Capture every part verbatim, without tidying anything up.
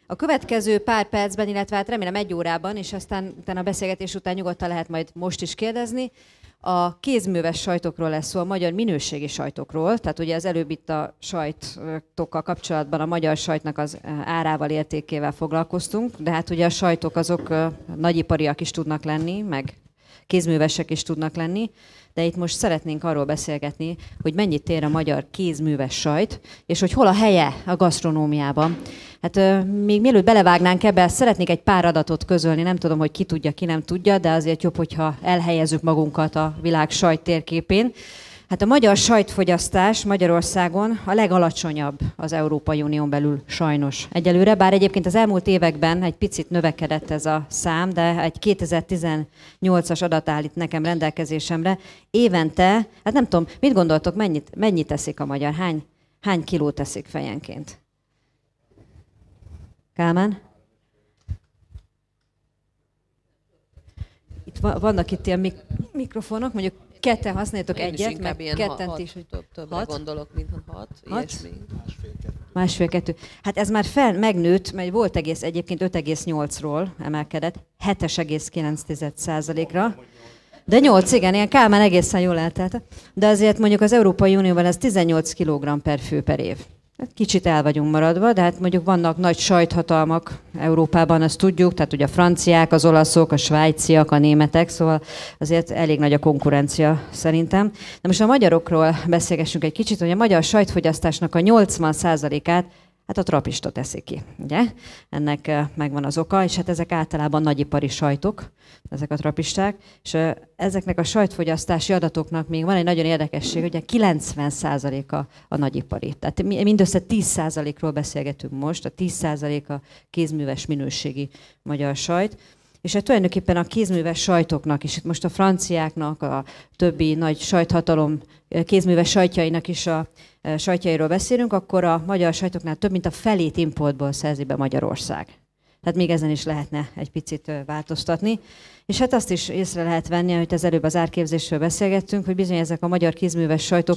A következő pár percben, illetve hát remélem egy órában, és aztán utána a beszélgetés után nyugodtan lehet majd most is kérdezni, a kézműves sajtokról lesz szó, a magyar minőségi sajtokról. Tehát ugye az előbb itt a sajtokkal kapcsolatban a magyar sajtnak az árával, értékével foglalkoztunk, de hát ugye a sajtok azok nagyipariak is tudnak lenni, meg kézművesek is tudnak lenni, de itt most szeretnénk arról beszélgetni, hogy mennyit ér a magyar kézműves sajt, és hogy hol a helye a gasztronómiában. Hát még mielőtt belevágnánk ebbe, szeretnék egy pár adatot közölni, nem tudom, hogy ki tudja, ki nem tudja, de azért jobb, hogyha elhelyezzük magunkat a világ sajt térképén. Hát a magyar sajtfogyasztás Magyarországon a legalacsonyabb az Európai Unión belül sajnos egyelőre, bár egyébként az elmúlt években egy picit növekedett ez a szám, de egy kétezer-tizennyolcas adat áll itt nekem rendelkezésemre. Évente, hát nem tudom, mit gondoltok, mennyit, mennyit teszik a magyar? Hány, hány kilót teszik fejenként? Kálmán? Itt vannak itt ilyen mik- mikrofonok, mondjuk ketten használjátok Én egyet, meg ketten hat, is. Több, többre hat? gondolok, mint hat. hat? Másfél-kettő. Hát ez már fel, megnőtt, mert volt egész, egyébként öt egész nyolcról emelkedett, hét egész kilenc százalékra. De nyolc, igen, ilyen Kálmán egészen jól eltelt. De azért mondjuk az Európai Unióban ez tizennyolc kilogramm per fő per év. Kicsit el vagyunk maradva, de hát mondjuk vannak nagy sajthatalmak Európában, azt tudjuk, tehát ugye a franciák, az olaszok, a svájciak, a németek, szóval azért elég nagy a konkurencia szerintem. De most a magyarokról beszélgessünk egy kicsit, hogy a magyar sajtfogyasztásnak a nyolcvan százalékát hát a trapista teszi ki, ugye? Ennek megvan az oka, és hát ezek általában nagyipari sajtok, ezek a trapisták, és ezeknek a sajtfogyasztási adatoknak még van egy nagyon érdekesség, hogy a kilencven százaléka a nagyipari. Tehát mindössze tíz százalékról beszélgetünk most, a tíz százalék a kézműves minőségi magyar sajt. És hát tulajdonképpen a kézműves sajtoknak is, itt most a franciáknak, a többi nagy sajthatalom kézműves sajtjainak is a sajtjairól beszélünk, akkor a magyar sajtoknál több mint a felét importból szerzi be Magyarország. Tehát még ezen is lehetne egy picit változtatni. És hát azt is észre lehet venni, hogy az előbb az árképzésről beszélgettünk, hogy bizony ezek a magyar kézműves sajtok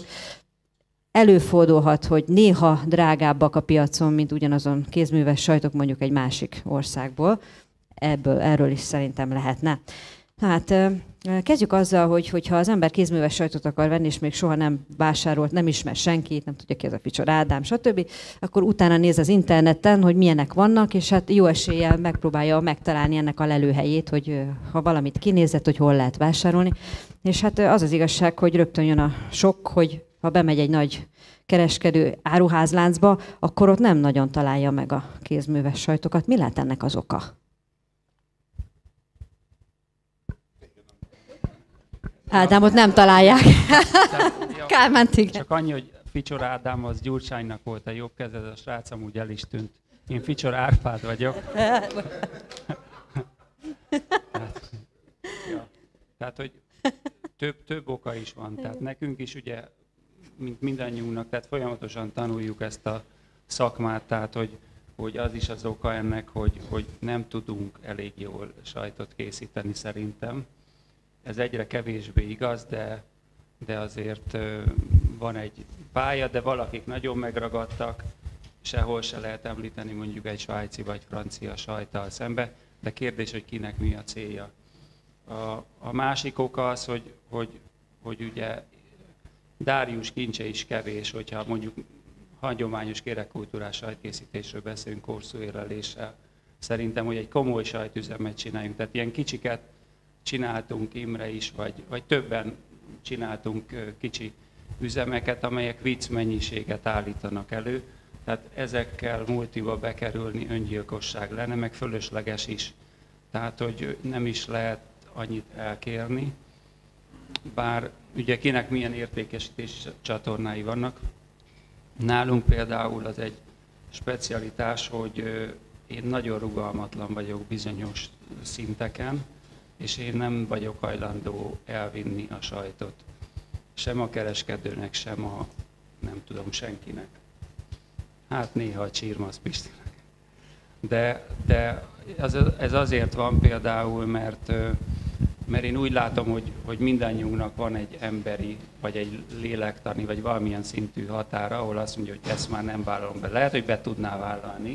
előfordulhat, hogy néha drágábbak a piacon, mint ugyanazon kézműves sajtok mondjuk egy másik országból. Ebből, erről is szerintem lehetne. Hát kezdjük azzal, hogy hogyha az ember kézműves sajtot akar venni, és még soha nem vásárolt, nem ismer senkit, nem tudja ki ez a Ficsor Ádám, stb., akkor utána néz az interneten, hogy milyenek vannak, és hát jó eséllyel megpróbálja megtalálni ennek a lelőhelyét, hogy ha valamit kinézett, hogy hol lehet vásárolni. És hát az az igazság, hogy rögtön jön a sok, hogy ha bemegy egy nagy kereskedő áruházláncba, akkor ott nem nagyon találja meg a kézműves sajtokat. Mi lehet ennek az oka? Ádámot nem találják. Kálmán, igen. Csak annyi, hogy Ficsor Ádám az Gyurcsánynak volt a jobb keze, a srác amúgy el is tűnt. Én Ficsor Árpád vagyok. Tehát, ja. Tehát, hogy több, több oka is van. Tehát nekünk is ugye, mint mindannyiunknak, tehát folyamatosan tanuljuk ezt a szakmát, tehát, hogy, hogy az is az oka ennek, hogy, hogy nem tudunk elég jól sajtot készíteni szerintem. Ez egyre kevésbé igaz, de, de azért van egy pálya, de valakik nagyon megragadtak, sehol se lehet említeni mondjuk egy svájci vagy francia sajttal szembe, de kérdés, hogy kinek mi a célja. A, a másik oka az, hogy, hogy, hogy ugye Dárius kincse is kevés, hogyha mondjuk hagyományos kérekkultúrás sajtkészítésről beszélünk korszúéreléssel. Szerintem, hogy egy komoly sajtüzemet csináljunk, tehát ilyen kicsiket csináltunk, Imre is, vagy, vagy többen csináltunk kicsi üzemeket, amelyek vicc mennyiséget állítanak elő. Tehát ezekkel multiba bekerülni öngyilkosság lenne, meg fölösleges is. Tehát, hogy nem is lehet annyit elkérni, bár ugye kinek milyen értékesítési csatornái vannak. Nálunk például az egy specialitás, hogy én nagyon rugalmatlan vagyok bizonyos szinteken, és én nem vagyok hajlandó elvinni a sajtot. Sem a kereskedőnek, sem a, nem tudom, senkinek. Hát néha a Csirmasz Pistinek. De, de ez, ez azért van például, mert, mert én úgy látom, hogy, hogy mindannyiunknak van egy emberi, vagy egy lélektani, vagy valamilyen szintű határa, ahol azt mondja, hogy ezt már nem vállalom be. Lehet, hogy be tudná vállalni,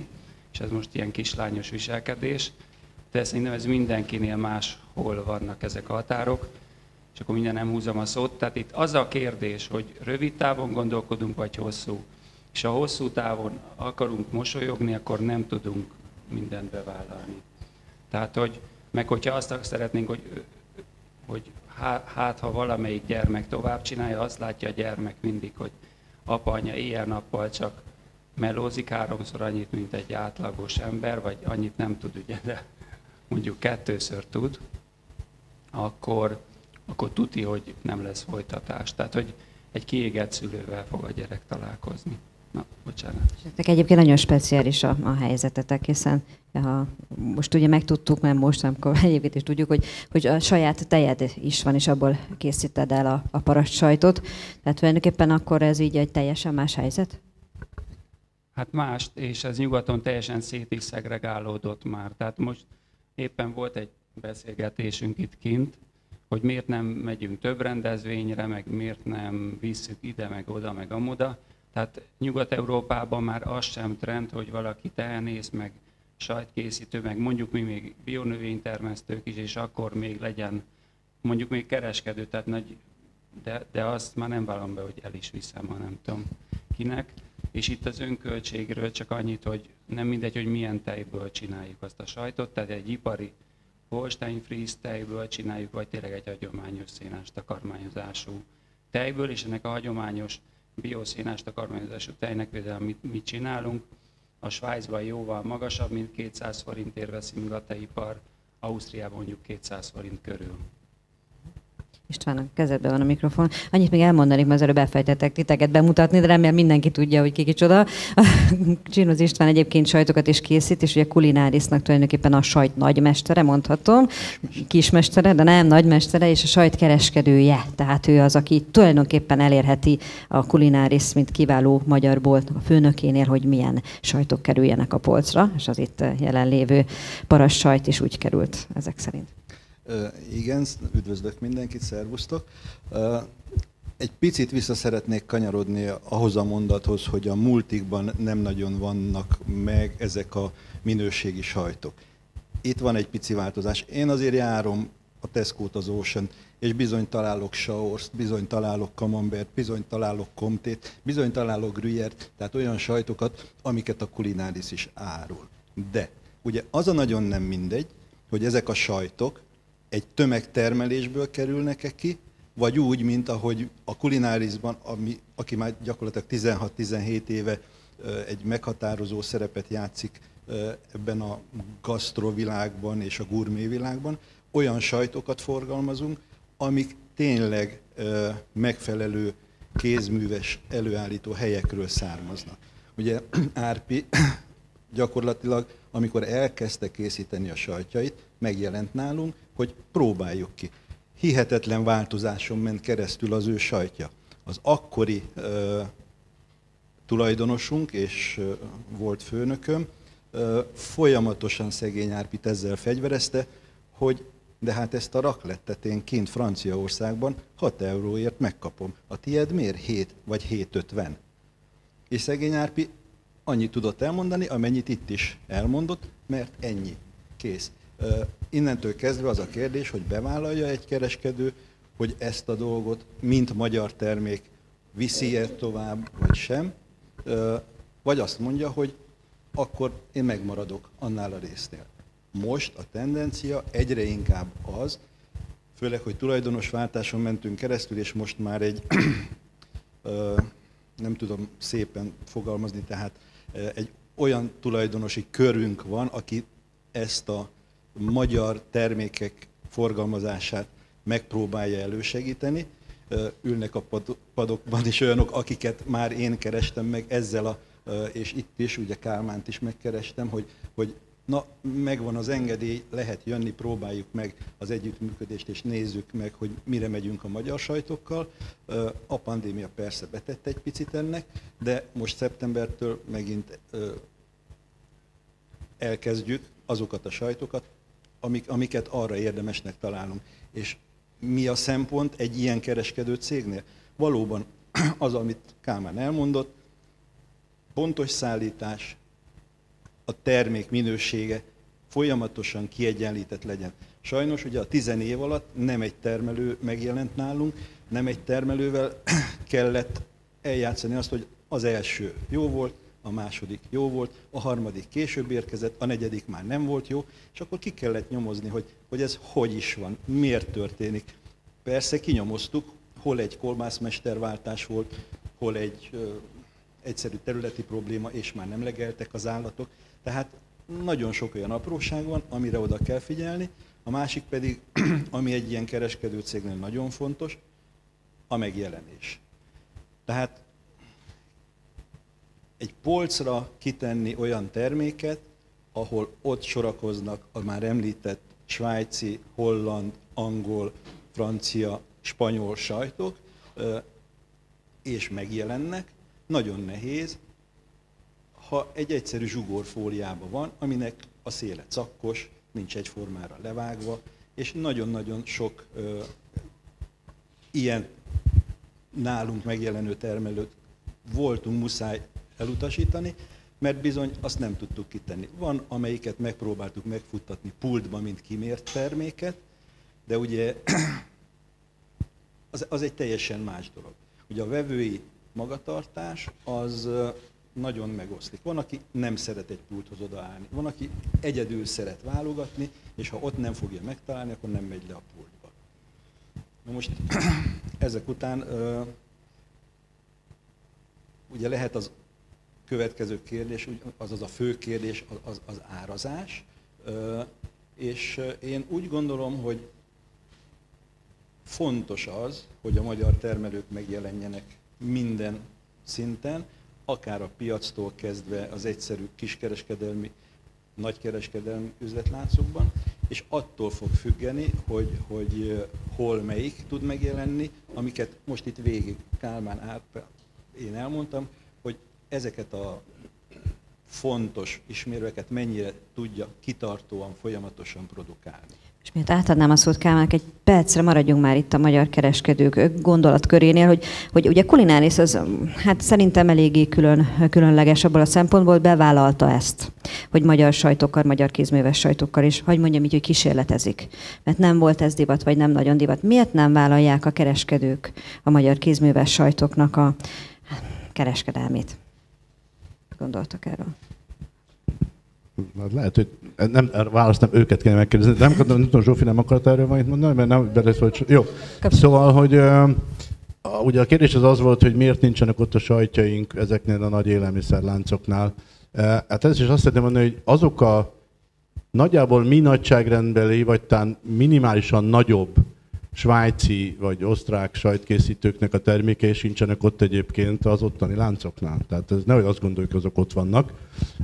és ez most ilyen kislányos viselkedés, de szerintem ez mindenkinél máshol vannak ezek a határok, és akkor minden nem húzom a szót. Tehát itt az a kérdés, hogy rövid távon gondolkodunk, vagy hosszú. És ha hosszú távon akarunk mosolyogni, akkor nem tudunk mindent bevállalni. Tehát, hogy, meg hogyha azt szeretnénk, hogy, hogy hát, ha valamelyik gyermek tovább csinálja, azt látja a gyermek mindig, hogy apa, anya éjjel-nappal csak melózik háromszor annyit, mint egy átlagos ember, vagy annyit nem tud, ugye, de mondjuk kettőször tud, akkor, akkor tuti, hogy nem lesz folytatás. Tehát, hogy egy kiégett szülővel fog a gyerek találkozni. Na, bocsánat. Egyébként nagyon speciális a, a helyzetetek, hiszen ha most ugye megtudtuk, mert most, amikor egyébként is tudjuk, hogy, hogy a saját tejed is van, és abból készíted el a, a paraszt sajtot. Tehát tulajdonképpen akkor ez így egy teljesen más helyzet? Hát más, és ez nyugaton teljesen szét is szegregálódott már. Tehát most éppen volt egy beszélgetésünk itt kint, hogy miért nem megyünk több rendezvényre, meg miért nem visszük ide, meg oda, meg amoda. Tehát Nyugat-Európában már az sem trend, hogy valaki tehenész, meg sajtkészítő, meg mondjuk mi még bionövénytermesztők is, és akkor még legyen mondjuk még kereskedő, tehát nagy, de, de azt már nem vállom be, hogy el is viszem, ha nem tudom kinek. És itt az önköltségről csak annyit, hogy nem mindegy, hogy milyen tejből csináljuk azt a sajtot, tehát egy ipari Holstein Fries tejből csináljuk, vagy tényleg egy hagyományos szénás takarmányozású tejből, és ennek a hagyományos bioszénás takarmányozású tejnek például mit, mit csinálunk. A Svájcban jóval magasabb, mint kétszáz forintért veszi meg a tejipar, Ausztriában mondjuk kétszáz forint körül. István, a kezedben van a mikrofon. Annyit még elmondanék, mert az előbb elfejtettek titeket bemutatni, de remélem mindenki tudja, hogy ki kicsoda. Csinoz István egyébként sajtokat is készít, és ugye Culinárisnak tulajdonképpen a sajt nagymestere, mondhatom, kismestere, de nem nagymestere, és a sajt kereskedője. Tehát ő az, aki tulajdonképpen elérheti a Culináris, mint kiváló magyar bolt a főnökénél, hogy milyen sajtok kerüljenek a polcra, és az itt jelenlévő paraszt sajt is úgy került ezek szerint. Uh, igen, üdvözlök mindenkit, szervusztok. Uh, egy picit vissza szeretnék kanyarodni ahhoz a mondathoz, hogy a multikban nem nagyon vannak meg ezek a minőségi sajtok. Itt van egy pici változás. Én azért járom a Tesco-t, az Ocean, és bizony találok Schaorst, bizony találok Camembert, bizony találok Comtét, bizony találok Gruyère-t, tehát olyan sajtokat, amiket a Culináris is árul. De ugye az a nagyon nem mindegy, hogy ezek a sajtok egy tömegtermelésből kerülnek-e ki, vagy úgy, mint ahogy a Culinárisban, ami, aki már gyakorlatilag tizenhat-tizenhét éve egy meghatározó szerepet játszik ebben a gasztrovilágban és a gurmévilágban, olyan sajtokat forgalmazunk, amik tényleg megfelelő kézműves előállító helyekről származnak. Ugye Árpi gyakorlatilag, amikor elkezdte készíteni a sajtjait, megjelent nálunk, hogy próbáljuk ki. Hihetetlen változáson ment keresztül az ő sajtja. Az akkori ö, tulajdonosunk és ö, volt főnököm ö, folyamatosan szegény Árpit ezzel fegyverezte, hogy de hát ezt a raklettet én kint Franciaországban hat euróért megkapom. A tied miért hét vagy hét ötven? És szegény Árpi annyit tudott elmondani, amennyit itt is elmondott, mert ennyi. Kész. Innentől kezdve az a kérdés, hogy bevállalja egy kereskedő, hogy ezt a dolgot, mint magyar termék, viszi-e tovább, vagy sem, vagy azt mondja, hogy akkor én megmaradok annál a résznél. Most a tendencia egyre inkább az, főleg, hogy tulajdonosváltáson mentünk keresztül, és most már egy, nem tudom szépen fogalmazni, tehát egy olyan tulajdonosi körünk van, aki ezt a magyar termékek forgalmazását megpróbálja elősegíteni. Ülnek a padokban is olyanok, akiket már én kerestem meg ezzel, a, és itt is, ugye Kálmánt is megkerestem, hogy, hogy na, megvan az engedély, lehet jönni, próbáljuk meg az együttműködést, és nézzük meg, hogy mire megyünk a magyar sajtokkal. A pandémia persze betette egy picit ennek, de most szeptembertől megint elkezdjük azokat a sajtokat, amik, amiket arra érdemesnek találunk. És mi a szempont egy ilyen kereskedő cégnél? Valóban az, amit Kálmán elmondott, pontos szállítás, a termék minősége folyamatosan kiegyenlített legyen. Sajnos ugye a tizen év alatt nem egy termelő megjelent nálunk, nem egy termelővel kellett eljátszani azt, hogy az első jó volt, a második jó volt, a harmadik később érkezett, a negyedik már nem volt jó, és akkor ki kellett nyomozni, hogy, hogy ez hogy is van, miért történik. Persze kinyomoztuk, hol egy kolbászmesterváltás volt, hol egy ö, egyszerű területi probléma, és már nem legeltek az állatok. Tehát nagyon sok olyan apróság van, amire oda kell figyelni. A másik pedig, ami egy ilyen kereskedőcégnél nagyon fontos, a megjelenés. Tehát egy polcra kitenni olyan terméket, ahol ott sorakoznak a már említett svájci, holland, angol, francia, spanyol sajtok, és megjelennek, nagyon nehéz, ha egy egyszerű zsugorfóliában van, aminek a széle cakkos, nincs egyformára levágva, és nagyon-nagyon sok ö, ilyen nálunk megjelenő termelőt voltunk muszáj elutasítani, mert bizony azt nem tudtuk kitenni. Van, amelyiket megpróbáltuk megfuttatni pultba, mint kimért terméket, de ugye az, az egy teljesen más dolog. Ugye a vevői magatartás az nagyon megoszlik. Van, aki nem szeret egy pulthoz odaállni, van, aki egyedül szeret válogatni, és ha ott nem fogja megtalálni, akkor nem megy le a pultba. Na most ezek után ugye lehet az következő kérdés, azaz a fő kérdés az, az árazás, és én úgy gondolom, hogy fontos az, hogy a magyar termelők megjelenjenek minden szinten, akár a piactól kezdve az egyszerű kiskereskedelmi, nagykereskedelmi üzletláncokban, és attól fog függeni, hogy, hogy hol melyik tud megjelenni, amiket most itt végig Kálmán Árpád, én elmondtam, hogy ezeket a fontos ismérveket mennyire tudja kitartóan, folyamatosan produkálni. És miért átadnám a szót Kálmánnak, egy percre maradjunk már itt a magyar kereskedők gondolatkörénél, hogy, hogy ugye Culináris az hát szerintem eléggé külön, különleges abból a szempontból, bevállalta ezt, hogy magyar sajtokkal, magyar kézműves sajtokkal is, hogy mondjam így, hogy kísérletezik. Mert nem volt ez divat, vagy nem nagyon divat. Miért nem vállalják a kereskedők a magyar kézműves sajtoknak a kereskedelmét? Gondoltak erről? Lehet, hogy nem, választ nem őket kéne megkérdezni. Nem, nem, nem tudom, Zsófi nem akart erről valamit mondani, mert nem beleszólt. Jó. Szóval, hogy uh, ugye a kérdés az az volt, hogy miért nincsenek ott a sajtjaink ezeknél a nagy élelmiszerláncoknál. Uh, hát ez is azt szeretném mondani, hogy azok a nagyjából mi nagyságrendbeli, vagy talán minimálisan nagyobb svájci vagy osztrák sajtkészítőknek a termékei sincsenek ott egyébként az ottani láncoknál. Tehát ez nehogy azt gondoljuk, hogy azok ott vannak.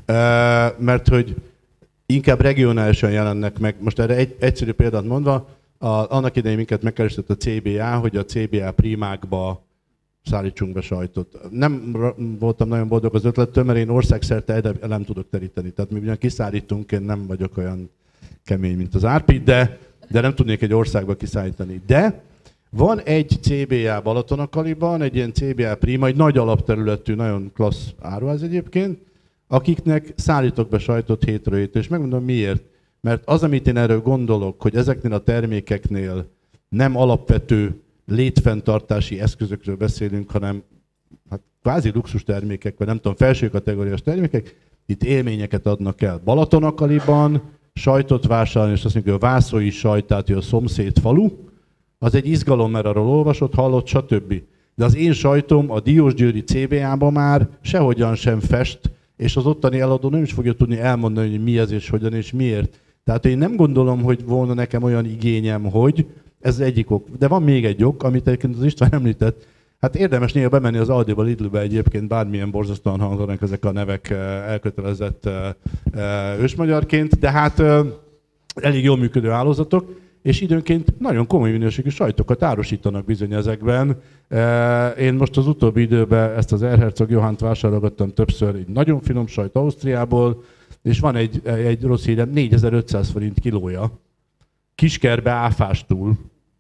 Mert hogy inkább regionálisan jelennek meg. Most erre egy egyszerű példát mondva, a, annak idején minket megkeresett a cé bé á, hogy a cé bé á primákba szállítsunk be sajtot. Nem voltam nagyon boldog az ötlettől, mert én országszerte nem tudok teríteni. Tehát mi ugyan kiszállítunk, én nem vagyok olyan kemény, mint az Árpi, de de nem tudnék egy országba kiszállítani. De van egy cé bé á Balatonakaliban, egy ilyen cé bé á Prima, egy nagy alapterületű, nagyon klassz áruház egyébként, akiknek szállítok be sajtot hétről hétre, és megmondom miért. Mert az, amit én erről gondolok, hogy ezeknél a termékeknél nem alapvető létfenntartási eszközökről beszélünk, hanem hát kvázi luxus termékek, vagy nem tudom, felső kategóriás termékek, itt élményeket adnak el. Balatonakaliban sajtot vásárolni, és azt mondjuk, hogy a vászói sajtát, hogy a szomszéd falu, az egy izgalom, mert arról olvasott, hallott, stb. De az én sajtom a Diósgyőri cé bé á-ban már sehogyan sem fest, és az ottani eladó nem is fogja tudni elmondani, hogy mi ez és hogyan és miért. Tehát én nem gondolom, hogy volna nekem olyan igényem, hogy ez egyik ok. De van még egy ok, amit egyébként az István említett. Hát érdemes néha bemenni az Aldiba, Lidlbe egyébként, bármilyen borzasztóan hangzanak ezek a nevek elkötelezett ősmagyarként, de hát elég jól működő hálózatok, és időnként nagyon komoly minőségű sajtokat árusítanak bizony ezekben. Én most az utóbbi időben ezt az Ehrherzog Johannt vásárolgattam többször, egy nagyon finom sajt Ausztriából, és van egy, egy rossz hírem, négyezer-ötszáz forint kilója, kiskerbe áfástul.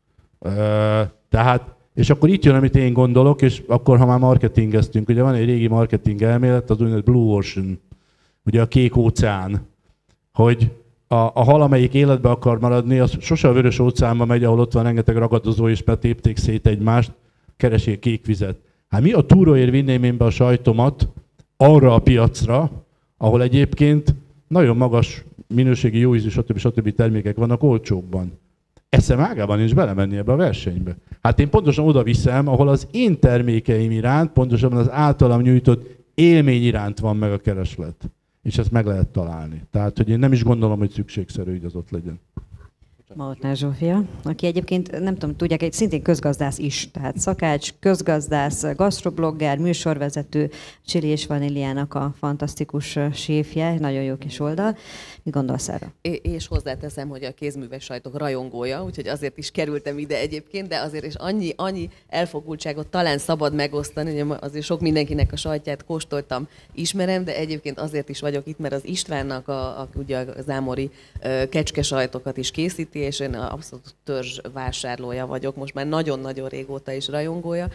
Tehát és akkor itt jön, amit én gondolok, és akkor, ha már marketingeztünk, ugye van egy régi marketing elmélet, az úgynevezett Blue Ocean ugye a kék óceán, hogy a, a hal, amelyik életbe akar maradni, az sose a vörös óceánba megy, ahol ott van rengeteg ragadozó, és mert tépték szét egymást, keresi a kék vizet. Hát mi a túróért vinném én be a sajtomat arra a piacra, ahol egyébként nagyon magas minőségi, jó ízű, stb. stb. Termékek vannak olcsóbban. Eszem ágában nincs belemenni ebbe a versenybe. Hát én pontosan oda viszem, ahol az én termékeim iránt, pontosabban az általam nyújtott élmény iránt van meg a kereslet. És ezt meg lehet találni. Tehát, hogy én nem is gondolom, hogy szükségszerű, hogy az ott legyen. Mautner Zsófia, aki egyébként, nem tudom, tudják, egy szintén közgazdász is, tehát szakács, közgazdász, gasztroblogger, műsorvezető, Csili és Vaníliának a fantasztikus séfje, nagyon jó kis oldal. Mit gondolsz erre? És hozzáteszem, hogy a kézműves sajtok rajongója, úgyhogy azért is kerültem ide egyébként, de azért is annyi, annyi elfogultságot talán szabad megosztani, hogy azért sok mindenkinek a sajtját kóstoltam, ismerem, de egyébként azért is vagyok itt, mert az Istvánnak a, a, ugye a zámori kecskesajtokat is készíti, és én abszolút törzs vásárlója vagyok, most már nagyon-nagyon régóta is rajongója,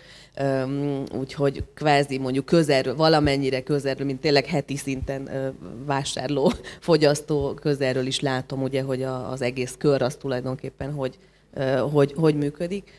úgyhogy kvázi mondjuk közelről, valamennyire közelről, mint tényleg heti szinten vásárló, fogyasztó közelről is látom, ugye, hogy az egész kör az tulajdonképpen hogy, hogy, hogy működik.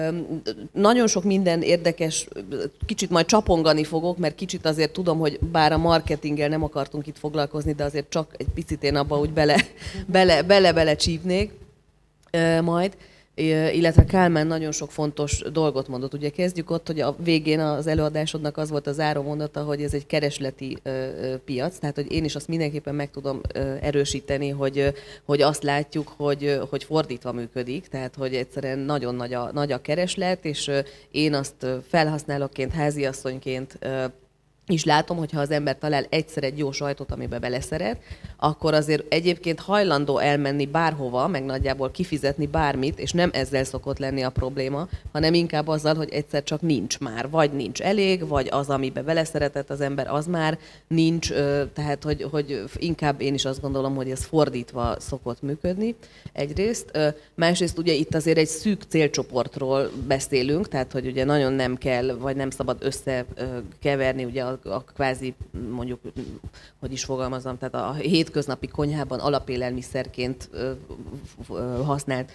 Nagyon sok minden érdekes, kicsit majd csapongani fogok, mert kicsit azért tudom, hogy bár a marketinggel nem akartunk itt foglalkozni, de azért csak egy picit én abba úgy bele, bele, bele, bele csípnék majd. Illetve Kálmán nagyon sok fontos dolgot mondott. Ugye kezdjük ott, hogy a végén az előadásodnak az volt az zárómondata, hogy ez egy keresleti piac, tehát hogy én is azt mindenképpen meg tudom erősíteni, hogy, hogy azt látjuk, hogy, hogy fordítva működik, tehát hogy egyszerűen nagyon nagy a, nagy a kereslet, és én azt felhasználóként, háziasszonyként is látom, hogy ha az ember talál egyszer egy jó sajtot, amibe beleszeret, akkor azért egyébként hajlandó elmenni bárhova, meg nagyjából kifizetni bármit, és nem ezzel szokott lenni a probléma, hanem inkább azzal, hogy egyszer csak nincs már, vagy nincs elég, vagy az, amibe beleszeretett az ember, az már nincs, tehát hogy, hogy inkább én is azt gondolom, hogy ez fordítva szokott működni egyrészt. Másrészt ugye itt azért egy szűk célcsoportról beszélünk, tehát hogy ugye nagyon nem kell, vagy nem szabad összekeverni ugye a a kvázi, mondjuk, hogy is fogalmazom, tehát a hétköznapi konyhában alapélelmiszerként használt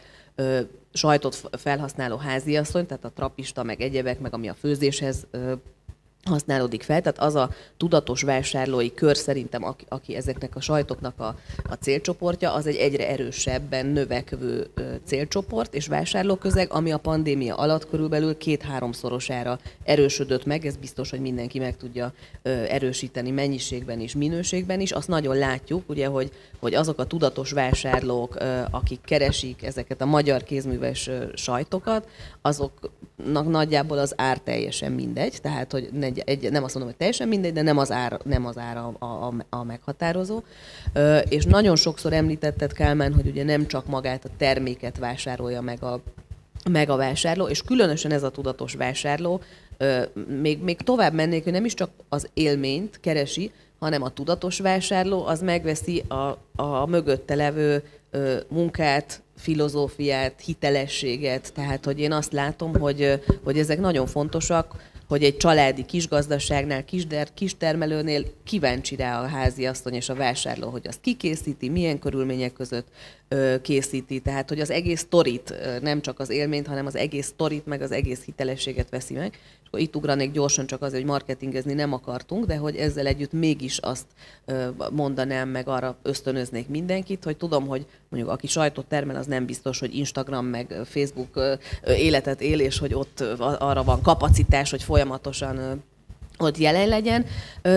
sajtot felhasználó háziasszony, tehát a trapista, meg egyebek, meg ami a főzéshez használódik fel, tehát az a tudatos vásárlói kör szerintem, aki, aki ezeknek a sajtoknak a, a célcsoportja, az egy egyre erősebben növekvő ö, célcsoport és vásárlóközeg, ami a pandémia alatt körülbelül két-háromszorosára erősödött meg, ez biztos, hogy mindenki meg tudja ö, erősíteni mennyiségben és minőségben is. Azt nagyon látjuk, ugye, hogy, hogy azok a tudatos vásárlók, ö, akik keresik ezeket a magyar kézműves ö, sajtokat, azoknak nagyjából az ár teljesen mindegy, tehát hogy ne Egy, nem azt mondom, hogy teljesen mindegy, de nem az ár, nem az ár a, a, a meghatározó. Ö, és nagyon sokszor említetted, Kálmán, hogy ugye nem csak magát a terméket vásárolja meg a, meg a vásárló, és különösen ez a tudatos vásárló, ö, még, még tovább mennék, hogy nem is csak az élményt keresi, hanem a tudatos vásárló az megveszi a, a mögötte levő ö, munkát, filozófiát, hitelességet. Tehát, hogy én azt látom, hogy, hogy ezek nagyon fontosak, hogy egy családi kisgazdaságnál, kisder, kistermelőnél kíváncsi rá a háziasszony és a vásárló, hogy azt kikészíti, milyen körülmények között ö, készíti. Tehát, hogy az egész sztorit, nem csak az élményt, hanem az egész sztorit, meg az egész hitelességet veszi meg. És akkor itt ugranék gyorsan csak azért, hogy marketingezni nem akartunk, de hogy ezzel együtt mégis azt ö, mondanám, meg arra ösztönöznék mindenkit, hogy tudom, hogy mondjuk aki sajtot termel, az nem biztos, hogy Instagram meg Facebook ö, életet él, és hogy ott ö, arra van kapacitás, hogy folyamatosan ott jelen legyen,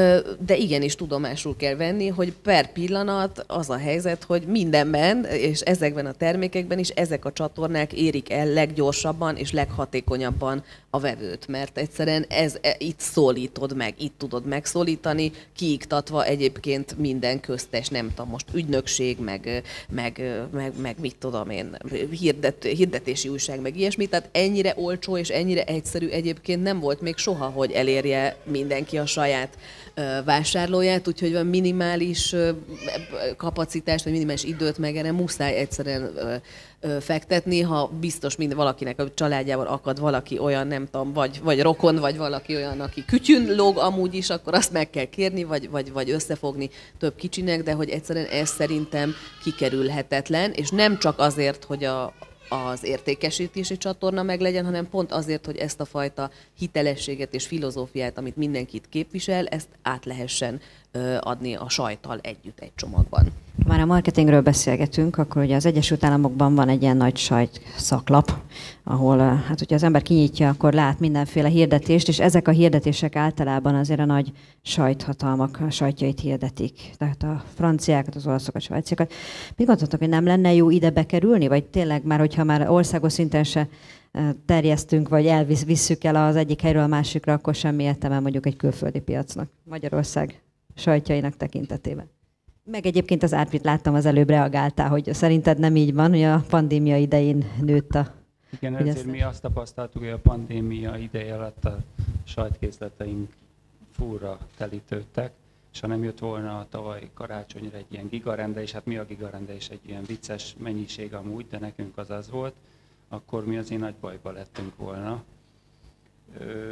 de igenis tudomásul kell venni, hogy per pillanat az a helyzet, hogy mindenben, és ezekben a termékekben is ezek a csatornák érik el leggyorsabban és leghatékonyabban a vevőt, mert egyszerűen ez, itt szólítod meg, itt tudod megszólítani, kiiktatva egyébként minden köztes, nem tudom, most ügynökség, meg, meg, meg, meg mit tudom én, hirdet, hirdetési újság, meg ilyesmi, tehát ennyire olcsó és ennyire egyszerű egyébként nem volt még soha, hogy elérje mindenki a saját ö, vásárlóját, úgyhogy van minimális ö, kapacitást, vagy minimális időt meg erre muszáj egyszerűen ö, fektetni, ha biztos mind valakinek a családjában akad valaki olyan, nem tudom, vagy, vagy rokon, vagy valaki olyan, aki kütyűn lóg amúgy is, akkor azt meg kell kérni, vagy, vagy, vagy összefogni több kicsinek, de hogy egyszerűen ez szerintem kikerülhetetlen, és nem csak azért, hogy a az értékesítési csatorna meglegyen, hanem pont azért, hogy ezt a fajta hitelességet és filozófiát, amit mindenkit képvisel, ezt át lehessen adni a sajttal együtt egy csomagban. Már a marketingről beszélgetünk, akkor ugye az Egyesült Államokban van egy ilyen nagy sajt szaklap, ahol hát, hogyha az ember kinyitja, akkor lát mindenféle hirdetést, és ezek a hirdetések általában azért a nagy sajthatalmak a sajtjait hirdetik. Tehát a franciákat, az olaszokat, a svájciakat. Mit gondoltok, hogy nem lenne jó ide bekerülni, vagy tényleg már, hogyha már országos szinten se terjesztünk, vagy elvisszük el az egyik helyről a másikra, akkor semmi értelme mondjuk egy külföldi piacnak, Magyarország sajtjainak tekintetében. Meg egyébként az Árpit láttam, az előbb reagáltál, hogy szerinted nem így van, hogy a pandémia idején nőtt a... Igen, ezért mi azt tapasztaltuk, hogy a pandémia ideje alatt a sajtkészleteink fúra telítődtek, és ha nem jött volna a tavaly karácsonyra egy ilyen gigarende, és hát mi a gigarende is egy ilyen vicces mennyiség amúgy, de nekünk az az volt, akkor mi azért nagy bajba lettünk volna. Ö,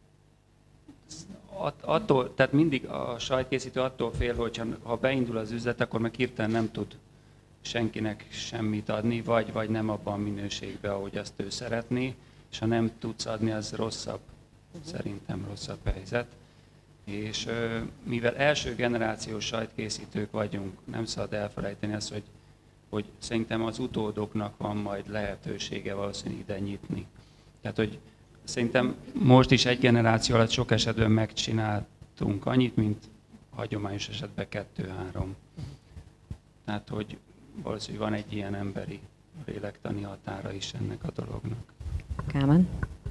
attól, tehát mindig a sajtkészítő attól fél, hogy ha beindul az üzlet, akkor meg hirtelen nem tud senkinek semmit adni, vagy, vagy nem abban a minőségben, ahogy azt ő szeretné, és ha nem tudsz adni, az rosszabb, uh-huh. szerintem rosszabb helyzet. És mivel első generációs sajtkészítők vagyunk, nem szabad elfelejteni azt, hogy, hogy szerintem az utódoknak van majd lehetősége valószínűleg ide nyitni. Tehát, hogy szerintem most is egy generáció alatt sok esetben megcsináltunk annyit, mint hagyományos esetben kettő-három. Tehát, hogy valószínűleg van egy ilyen emberi lélektani határa is ennek a dolognak. Kálmán?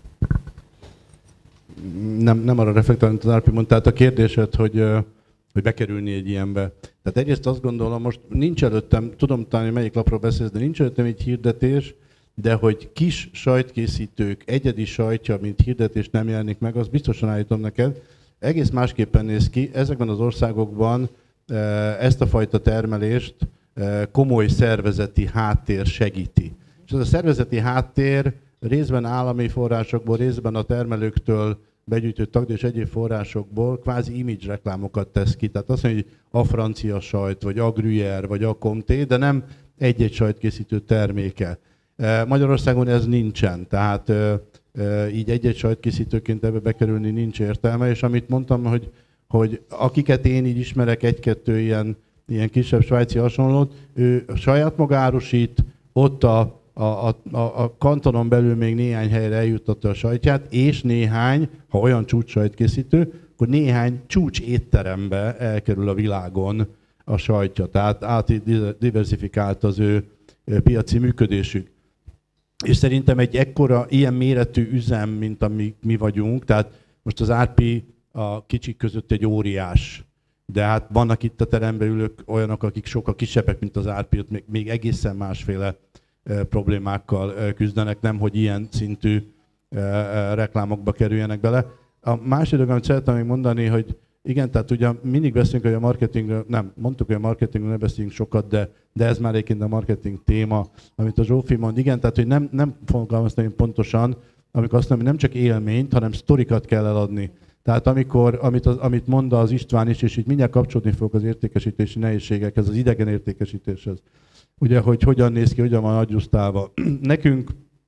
Nem, nem arra reflektálni, amit az Árpi mondta, tehát a kérdésed, hogy, hogy bekerülni egy ilyenbe. Tehát egyrészt azt gondolom, most nincs előttem, tudom talán, hogy melyik lapról beszélsz, de nincs előttem egy hirdetés, de hogy kis sajtkészítők egyedi sajtja, mint hirdetés nem jelenik meg, azt biztosan állítom neked. Egész másképpen néz ki. Ezekben az országokban ezt a fajta termelést komoly szervezeti háttér segíti. És ez a szervezeti háttér részben állami forrásokból, részben a termelőktől begyűjtött tagdíj és egyéb forrásokból kvázi image reklámokat tesz ki. Tehát azt mondja, hogy a francia sajt, vagy a Gruyère, vagy a Comté, de nem egy-egy sajtkészítő terméke. Magyarországon ez nincsen, tehát így egy-egy sajtkészítőként ebbe bekerülni nincs értelme, és amit mondtam, hogy, hogy akiket én így ismerek, egy-kettő ilyen, ilyen kisebb svájci hasonlót, ő saját maga árusít, ott a, a, a, a kantonon belül még néhány helyre eljuttatta a sajtját, és néhány, ha olyan csúcs sajtkészítő, akkor néhány csúcs étterembe elkerül a világon a sajtja, tehát átdiversifikált az ő piaci működésük. És szerintem egy ekkora, ilyen méretű üzem, mint ami mi vagyunk, tehát most az Árpi a kicsik között egy óriás, de hát vannak itt a teremben ülők olyanok, akik sokkal kisebbek, mint az Árpi, még, még egészen másféle e, problémákkal e, küzdenek, nem hogy ilyen szintű e, e, reklámokba kerüljenek bele. A másik dolog, amit szeretném még mondani, hogy igen, tehát ugye mindig beszélünk, hogy a marketingről, nem, mondtuk, hogy a marketingről ne beszélünk sokat, de, de ez már egyébként a marketing téma, amit a Zsófi mond. Igen, tehát hogy nem, nem fogalmaztam pontosan, amikor azt mondom, hogy nem csak élményt, hanem sztorikat kell eladni. Tehát amikor, amit, az, amit mond az István is, és itt mindjárt kapcsolódni fogok az értékesítési nehézségekhez, az idegen értékesítéshez. Ugye, hogy hogyan néz ki, hogyan van adjusztálva. Nekünk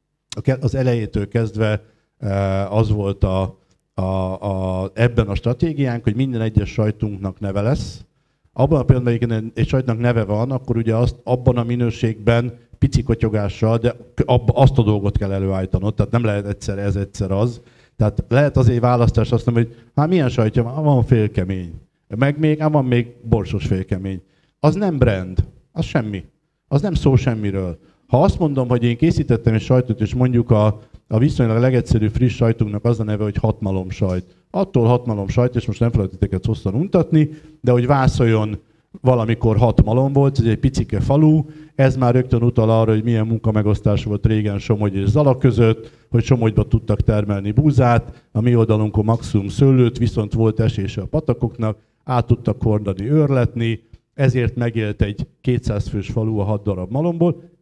az elejétől kezdve az volt a A, a, ebben a stratégiánk, hogy minden egyes sajtunknak neve lesz. Abban a pillanatban, hogy egy sajtnak neve van, akkor ugye azt abban a minőségben pici kotyogással, de abba, azt a dolgot kell előállítanod, tehát nem lehet egyszer ez, egyszer az. Tehát lehet azért választás azt mondani, hogy hát milyen sajtja van, van félkemény, meg még, van még borsos félkemény. Az nem brand, az semmi. Az nem szól semmiről. Ha azt mondom, hogy én készítettem egy sajtot, és mondjuk a A viszonylag legegyszerűbb friss sajtunknak az a neve, hogy hatmalom sajt. Attól hatmalom sajt, és most nem felejtettek hosszan untatni, de hogy Vászoljon valamikor hat malom volt, ez egy picike falu, ez már rögtön utal arra, hogy milyen munkamegosztás volt régen Somogy és Zala között, hogy Somogyba tudtak termelni búzát, a mi oldalunkon maximum szőlőt, viszont volt esése a patakoknak, át tudtak hordani, őrletni, ezért megélt egy kétszáz fős falu a hat darab malomból.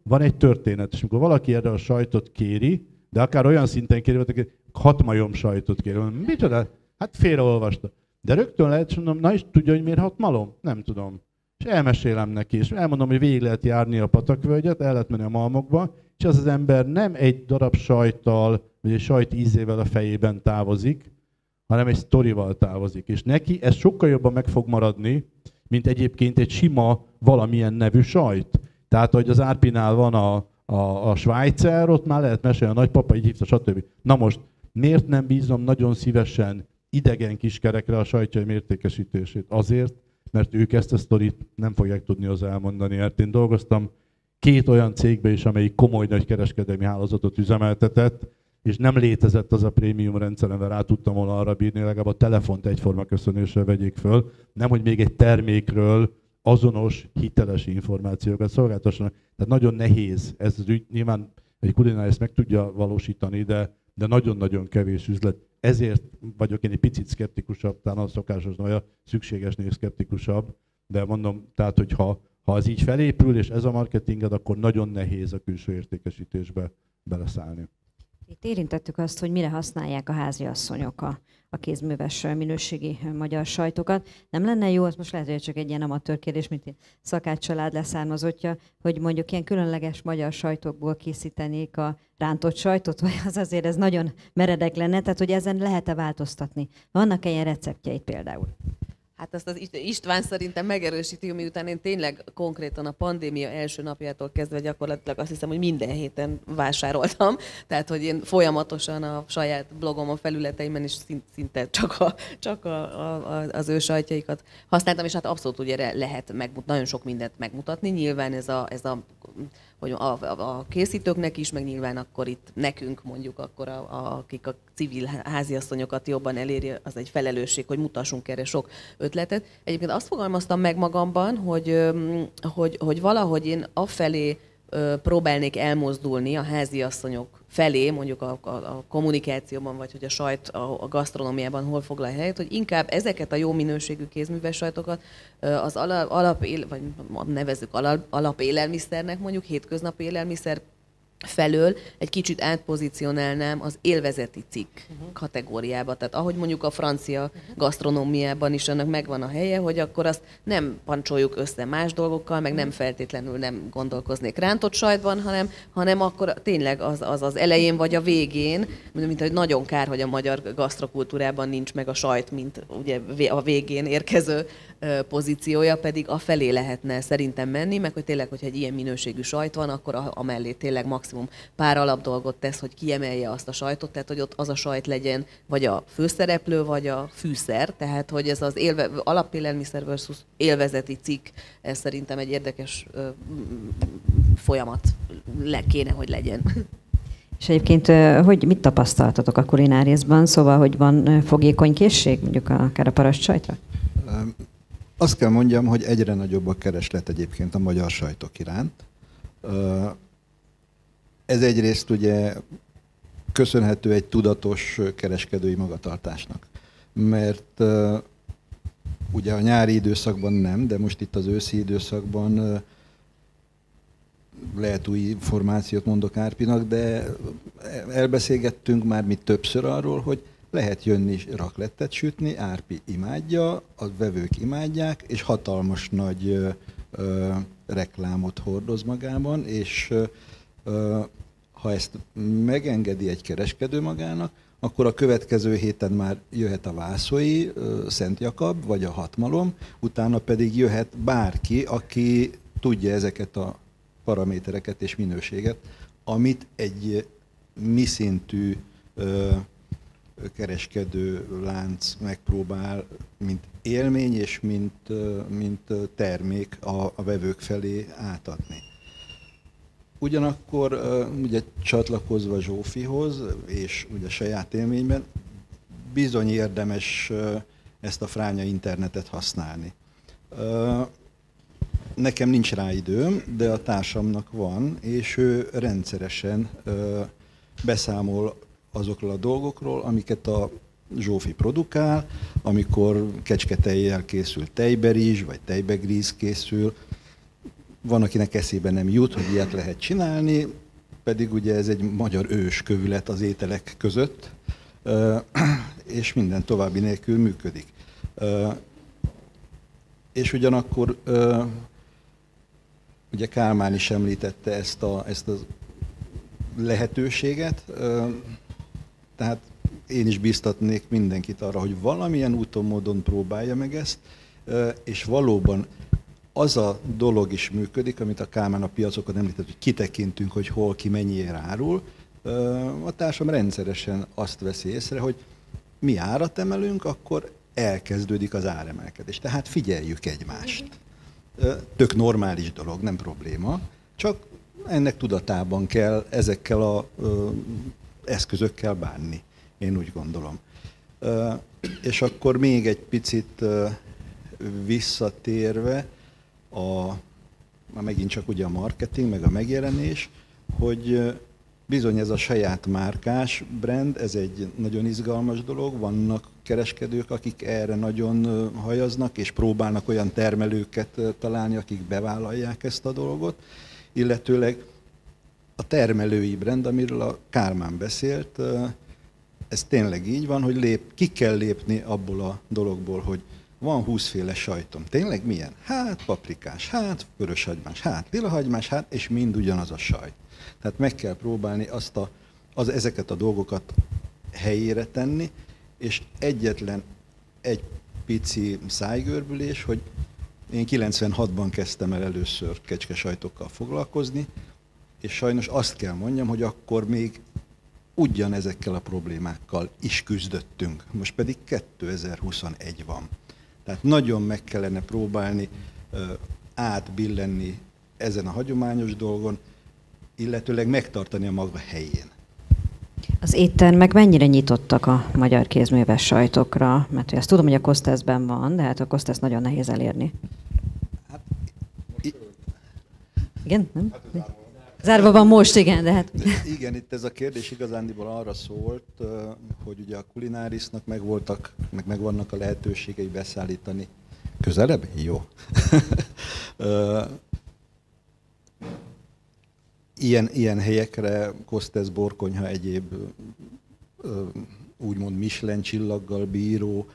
van egy történet, és amikor valaki erre a sajtot kéri, de akár olyan szinten kéri, hogy hat majom sajtot kéri. Micsoda? Hát félreolvasta. De rögtön lehet, mondom, na is tudja, hogy miért hat malom? Nem tudom. És elmesélem neki, és elmondom, hogy végig lehet járni a patakvölgyet, el lehet menni a malmokba, és az az ember nem egy darab sajttal, vagy egy sajt ízével a fejében távozik, hanem egy sztorival távozik. És neki ez sokkal jobban meg fog maradni, mint egyébként egy sima valamilyen nevű sajt. Tehát, hogy az Árpinál van a, a, a Schweizer, ott már lehet mesélni, a nagypapa így hívta, stb. Na most, miért nem bízom nagyon szívesen idegen kiskerekre a sajtjai mértékesítését? Azért, mert ők ezt a sztorit nem fogják tudni hozzá elmondani. Mert én dolgoztam két olyan cégbe is, amelyik komoly nagy kereskedelmi hálózatot üzemeltetett, és nem létezett az a prémium rendszer, amivel rá tudtam volna arra bírni, legalább a telefont egyforma köszönésre vegyék föl, nem hogy még egy termékről azonos, hiteles információkat szolgáltassanak. Tehát nagyon nehéz ez az ügy. Nyilván egy kulinár ezt meg tudja valósítani, de, de nagyon-nagyon kevés üzlet. Ezért vagyok én egy picit szkeptikusabb, talán a szokásos, vagy a szükségesnél szkeptikusabb, de mondom, tehát, hogy ha, ha ez így felépül, és ez a marketinged, akkor nagyon nehéz a külső értékesítésbe beleszállni. Itt érintettük azt, hogy mire használják a háziasszonyok a, a kézműves minőségi magyar sajtokat. Nem lenne jó, az most lehet, hogy csak egy ilyen amatőr kérdés, mint egy szakácscsalád leszármazottja, hogy mondjuk ilyen különleges magyar sajtokból készítenék a rántott sajtot, vagy az azért ez nagyon meredek lenne, tehát hogy ezen lehet-e változtatni? Vannak-e ilyen receptjeid például? Hát azt az István szerintem megerősíti, miután én tényleg konkrétan a pandémia első napjától kezdve gyakorlatilag azt hiszem, hogy minden héten vásároltam. Tehát, hogy én folyamatosan a saját blogomon, felületeimen is szinte csak, a, csak a, a, az ő sajtjaikat használtam, és hát abszolút ugye lehet megmutatni, nagyon sok mindent megmutatni. Nyilván ez a, ez a hogy a, a, a készítőknek is, meg nyilván akkor itt nekünk mondjuk, akkor a, a, akik a civil háziasszonyokat jobban eléri, az egy felelősség, hogy mutassunk erre sok ötletet. Egyébként azt fogalmaztam meg magamban, hogy, hogy, hogy valahogy én afelé próbálnék elmozdulni a háziasszonyok felé, mondjuk a, a, a kommunikációban, vagy hogy a sajt a, a gasztronómiában hol foglal helyet, hogy inkább ezeket a jó minőségű kézműves sajtokat az alap, alap vagy nevezzük alap, alapélelmiszernek, mondjuk hétköznapi élelmiszer felől egy kicsit átpozícionálnám az élvezeti cikk uh-huh. kategóriába. Tehát ahogy mondjuk a francia gasztronómiában is annak megvan a helye, hogy akkor azt nem pancsoljuk össze más dolgokkal, meg nem feltétlenül nem gondolkoznék rántott sajtban, hanem, hanem akkor tényleg az, az az elején vagy a végén, mint hogy nagyon kár, hogy a magyar gasztrokultúrában nincs meg a sajt, mint ugye a végén érkező pozíciója, pedig a felé lehetne szerintem menni, meg hogy tényleg, hogyha egy ilyen minőségű sajt van, akkor amellé tényleg maximum pár alapdolgot tesz, hogy kiemelje azt a sajtot, tehát hogy ott az a sajt legyen vagy a főszereplő, vagy a fűszer, tehát hogy ez az élve, alapélelmiszer versus élvezeti cikk, ez szerintem egy érdekes ö, folyamat le kéne, hogy legyen. És egyébként, hogy mit tapasztaltatok a kulináriszban? Szóval, hogy van fogékony készség, mondjuk akár a paraszt sajtra? Azt kell mondjam, hogy egyre nagyobb a kereslet egyébként a magyar sajtok iránt. Ez egyrészt ugye köszönhető egy tudatos kereskedői magatartásnak. Mert ugye a nyári időszakban nem, de most itt az őszi időszakban lehet új információt mondok Árpinak, de elbeszélgettünk már mi többször arról, hogy lehet jönni raklettet sütni, Árpi imádja, a vevők imádják, és hatalmas nagy ö, ö, reklámot hordoz magában, és ö, ha ezt megengedi egy kereskedő magának, akkor a következő héten már jöhet a Vászói, Szent Jakab, vagy a Hatmalom, utána pedig jöhet bárki, aki tudja ezeket a paramétereket és minőséget, amit egy mi szintű ö, kereskedő lánc megpróbál, mint élmény és mint, mint termék a, a vevők felé átadni. Ugyanakkor ugye csatlakozva Zsófihoz, és ugye saját élményben bizony érdemes ezt a fránya internetet használni. Nekem nincs rá időm, de a társamnak van, és ő rendszeresen beszámol azokról a dolgokról, amiket a Zsófi produkál, amikor kecsketejjel készül tejberizs, vagy tejbegríz készül. van, akinek eszébe nem jut, hogy ilyet lehet csinálni, pedig ugye ez egy magyar őskövület az ételek között, és minden további nélkül működik. És ugyanakkor ugye Kálmán is említette ezt a, ezt a lehetőséget, tehát én is bíztatnék mindenkit arra, hogy valamilyen úton, módon próbálja meg ezt, és valóban az a dolog is működik, amit a Kálmán a piacokon említett, hogy kitekintünk, hogy hol ki mennyiért árul. A társadalom rendszeresen azt veszi észre, hogy mi árat emelünk, akkor elkezdődik az áremelkedés. Tehát figyeljük egymást. Tök normális dolog, nem probléma, csak ennek tudatában kell ezekkel az eszközökkel bánni, én úgy gondolom. És akkor még egy picit visszatérve, a, megint csak ugye a marketing, meg a megjelenés, hogy bizony ez a saját márkás brand, ez egy nagyon izgalmas dolog, vannak kereskedők, akik erre nagyon hajaznak, és próbálnak olyan termelőket találni, akik bevállalják ezt a dolgot, illetőleg a termelői brand, amiről a Kálmán beszélt, ez tényleg így van, hogy lép, ki kell lépni abból a dologból, hogy van húszféle sajtom. Tényleg milyen? Hát paprikás, hát vöröshagymás, hát lilahagymás, hát és mind ugyanaz a sajt. Tehát meg kell próbálni azt a, az, ezeket a dolgokat helyére tenni, és egyetlen egy pici szájgörbülés, hogy én kilencvenhatban kezdtem el először kecskesajtokkal foglalkozni, és sajnos azt kell mondjam, hogy akkor még ugyanezekkel a problémákkal is küzdöttünk. Most pedig kétezer-huszonegy van. Tehát nagyon meg kellene próbálni átbillenni ezen a hagyományos dolgon, illetőleg megtartani a maga helyén. Az éttermek mennyire nyitottak a magyar kézműves sajtokra? Mert azt tudom, hogy a Kosteszben van, de hát a Kostesz nagyon nehéz elérni. Hát, i- igen, nem? Hát zárva van most, igen, de hát... Igen, itt ez a kérdés igazándiból arra szólt, hogy ugye a Kulinárisnak megvoltak, meg megvannak a lehetőségei beszállítani. Közelebb? Jó. Ilyen, ilyen helyekre, Kostesz, Borkonyha, egyéb úgymond Michelin csillaggal bíró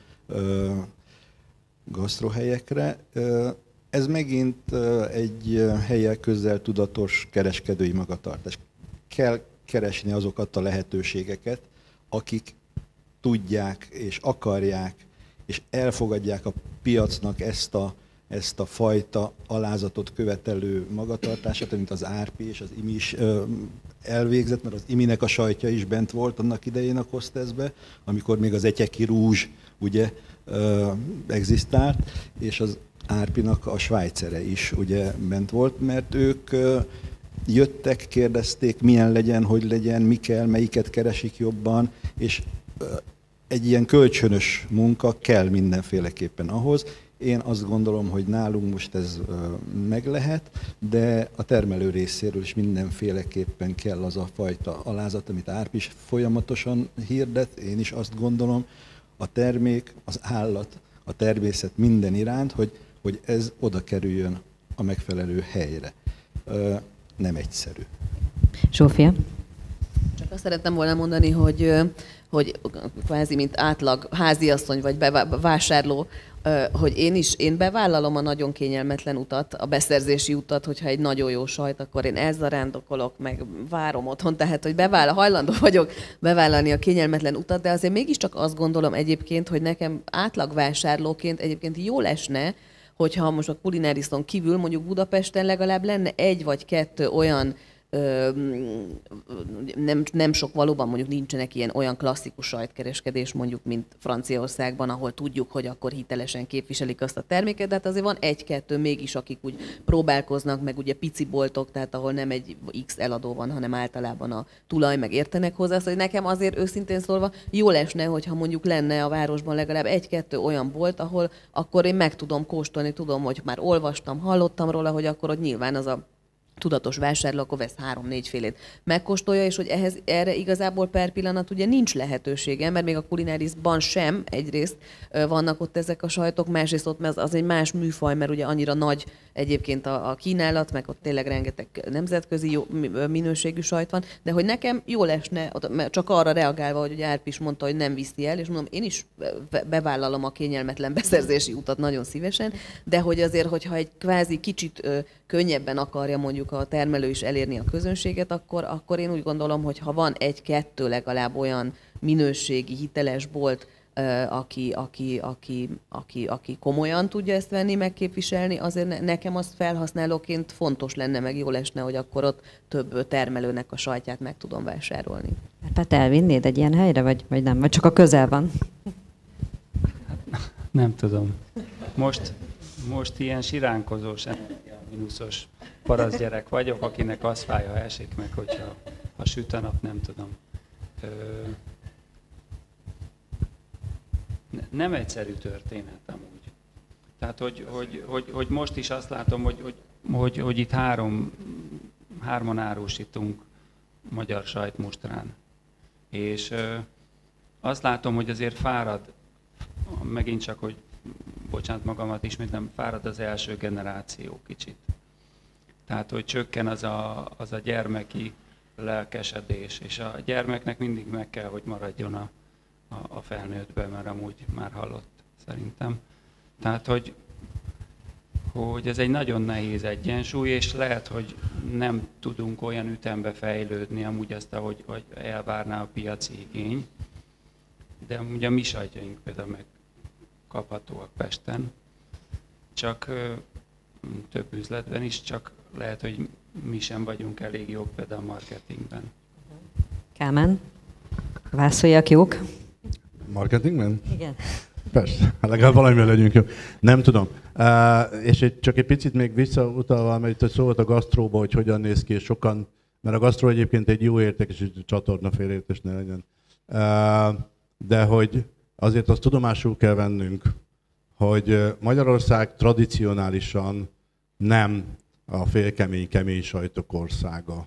gasztrohelyekre. Ez megint egy hellyel közel tudatos kereskedői magatartás. Kell keresni azokat a lehetőségeket, akik tudják és akarják, és elfogadják a piacnak ezt a, ezt a fajta alázatot követelő magatartását, mint az Árpi és az Imi is elvégzett, mert az Iminek a sajtja is bent volt annak idején a Kosteszbe, amikor még az etyeki rúzs ugye egzisztált, és az Árpinak a svájcere is ugye bent volt, mert ők jöttek, kérdezték, milyen legyen, hogy legyen, mi kell, melyiket keresik jobban, és egy ilyen kölcsönös munka kell mindenféleképpen ahhoz. Én azt gondolom, hogy nálunk most ez meg lehet, de a termelő részéről is mindenféleképpen kell az a fajta alázat, amit Árpi is folyamatosan hirdet, én is azt gondolom, a termék, az állat, a természet minden iránt, hogy, hogy ez oda kerüljön a megfelelő helyre. Nem egyszerű. Zsófia? Csak azt szerettem volna mondani, hogy, hogy kvázi mint átlag háziasszony vagy vásárló, hogy én is, én bevállalom a nagyon kényelmetlen utat, a beszerzési utat, hogyha egy nagyon jó sajt, akkor én elzarándokolok, meg várom otthon, tehát hogy bevállal, hajlandó vagyok bevállalni a kényelmetlen utat, de azért mégiscsak azt gondolom egyébként, hogy nekem átlagvásárlóként egyébként jól esne, hogyha most a Kulinariszon kívül mondjuk Budapesten legalább lenne egy vagy kettő olyan, Ö, nem, nem sok valóban mondjuk nincsenek ilyen olyan klasszikus sajtkereskedés mondjuk, mint Franciaországban, ahol tudjuk, hogy akkor hitelesen képviselik azt a terméket, de hát azért van egy-kettő mégis, akik úgy próbálkoznak, meg ugye pici boltok, tehát ahol nem egy X eladó van, hanem általában a tulaj, meg értenek hozzá, szóval nekem azért őszintén szólva jól esne, hogyha mondjuk lenne a városban legalább egy-kettő olyan bolt, ahol akkor én meg tudom kóstolni, tudom, hogy már olvastam, hallottam róla, hogy akkor ott nyilván az a tudatos vásárló, akkor vesz három-négy félét megkóstolja, és hogy ehhez, erre igazából per pillanat ugye nincs lehetősége, mert még a kulinárisban sem egyrészt vannak ott ezek a sajtok, másrészt ott az, az egy más műfaj, mert ugye annyira nagy egyébként a, a kínálat, meg ott tényleg rengeteg nemzetközi jó, minőségű sajt van, de hogy nekem jól esne, csak arra reagálva, hogy ugye Árpi is mondta, hogy nem viszi el, és mondom, én is bevállalom a kényelmetlen beszerzési utat nagyon szívesen, de hogy azért, hogyha egy kvázi kicsit ö, könnyebben akarja mondjuk a termelő is elérni a közönséget, akkor, akkor én úgy gondolom, hogy ha van egy-kettő legalább olyan minőségi, hiteles bolt, ö, aki, aki, aki, aki, aki komolyan tudja ezt venni, megképviselni, azért ne, nekem az felhasználóként fontos lenne, meg jól esne, hogy akkor ott több termelőnek a sajtját meg tudom vásárolni. Hát elvinnéd egy ilyen helyre, vagy, vagy nem? Vagy csak a közel van? Nem tudom. Most, most ilyen siránkozós, mínuszos parasztgyerek vagyok, akinek az fáj, ha esik meg, hogyha ha süt a nap, nem tudom. Ö, nem egyszerű történet amúgy. Tehát, hogy, hogy, hogy, hogy most is azt látom, hogy, hogy, hogy, hogy itt három, hárman árusítunk magyar sajtmustrán. És ö, azt látom, hogy azért fárad, megint csak, hogy bocsánat magamat ismétlem, fárad az első generáció kicsit. Tehát, hogy csökken az a, az a gyermeki lelkesedés, és a gyermeknek mindig meg kell, hogy maradjon a, a, a felnőttben, mert amúgy már hallott szerintem. Tehát, hogy, hogy ez egy nagyon nehéz egyensúly, és lehet, hogy nem tudunk olyan ütembe fejlődni, amúgy azt, ahogy, hogy elvárná a piaci igény, de amúgy a mi sajtjaink például meg kaphatóak Pesten, csak ö, több üzletben is, csak lehet, hogy mi sem vagyunk elég jók például a marketingben. Kálmán, válaszoljak jók? Marketingben? Igen. Persze, legalább valamivel legyünk jó. Nem tudom. Uh, és egy, csak egy picit még visszautalva, mert itt szó volt a gasztróba, hogy hogyan néz ki, és sokan, mert a gasztró egyébként egy jó értékesítő csatorna, félreértés ne legyen. Uh, de hogy azért azt tudomásul kell vennünk, hogy Magyarország tradicionálisan nem a félkemény, kemény sajtok országa.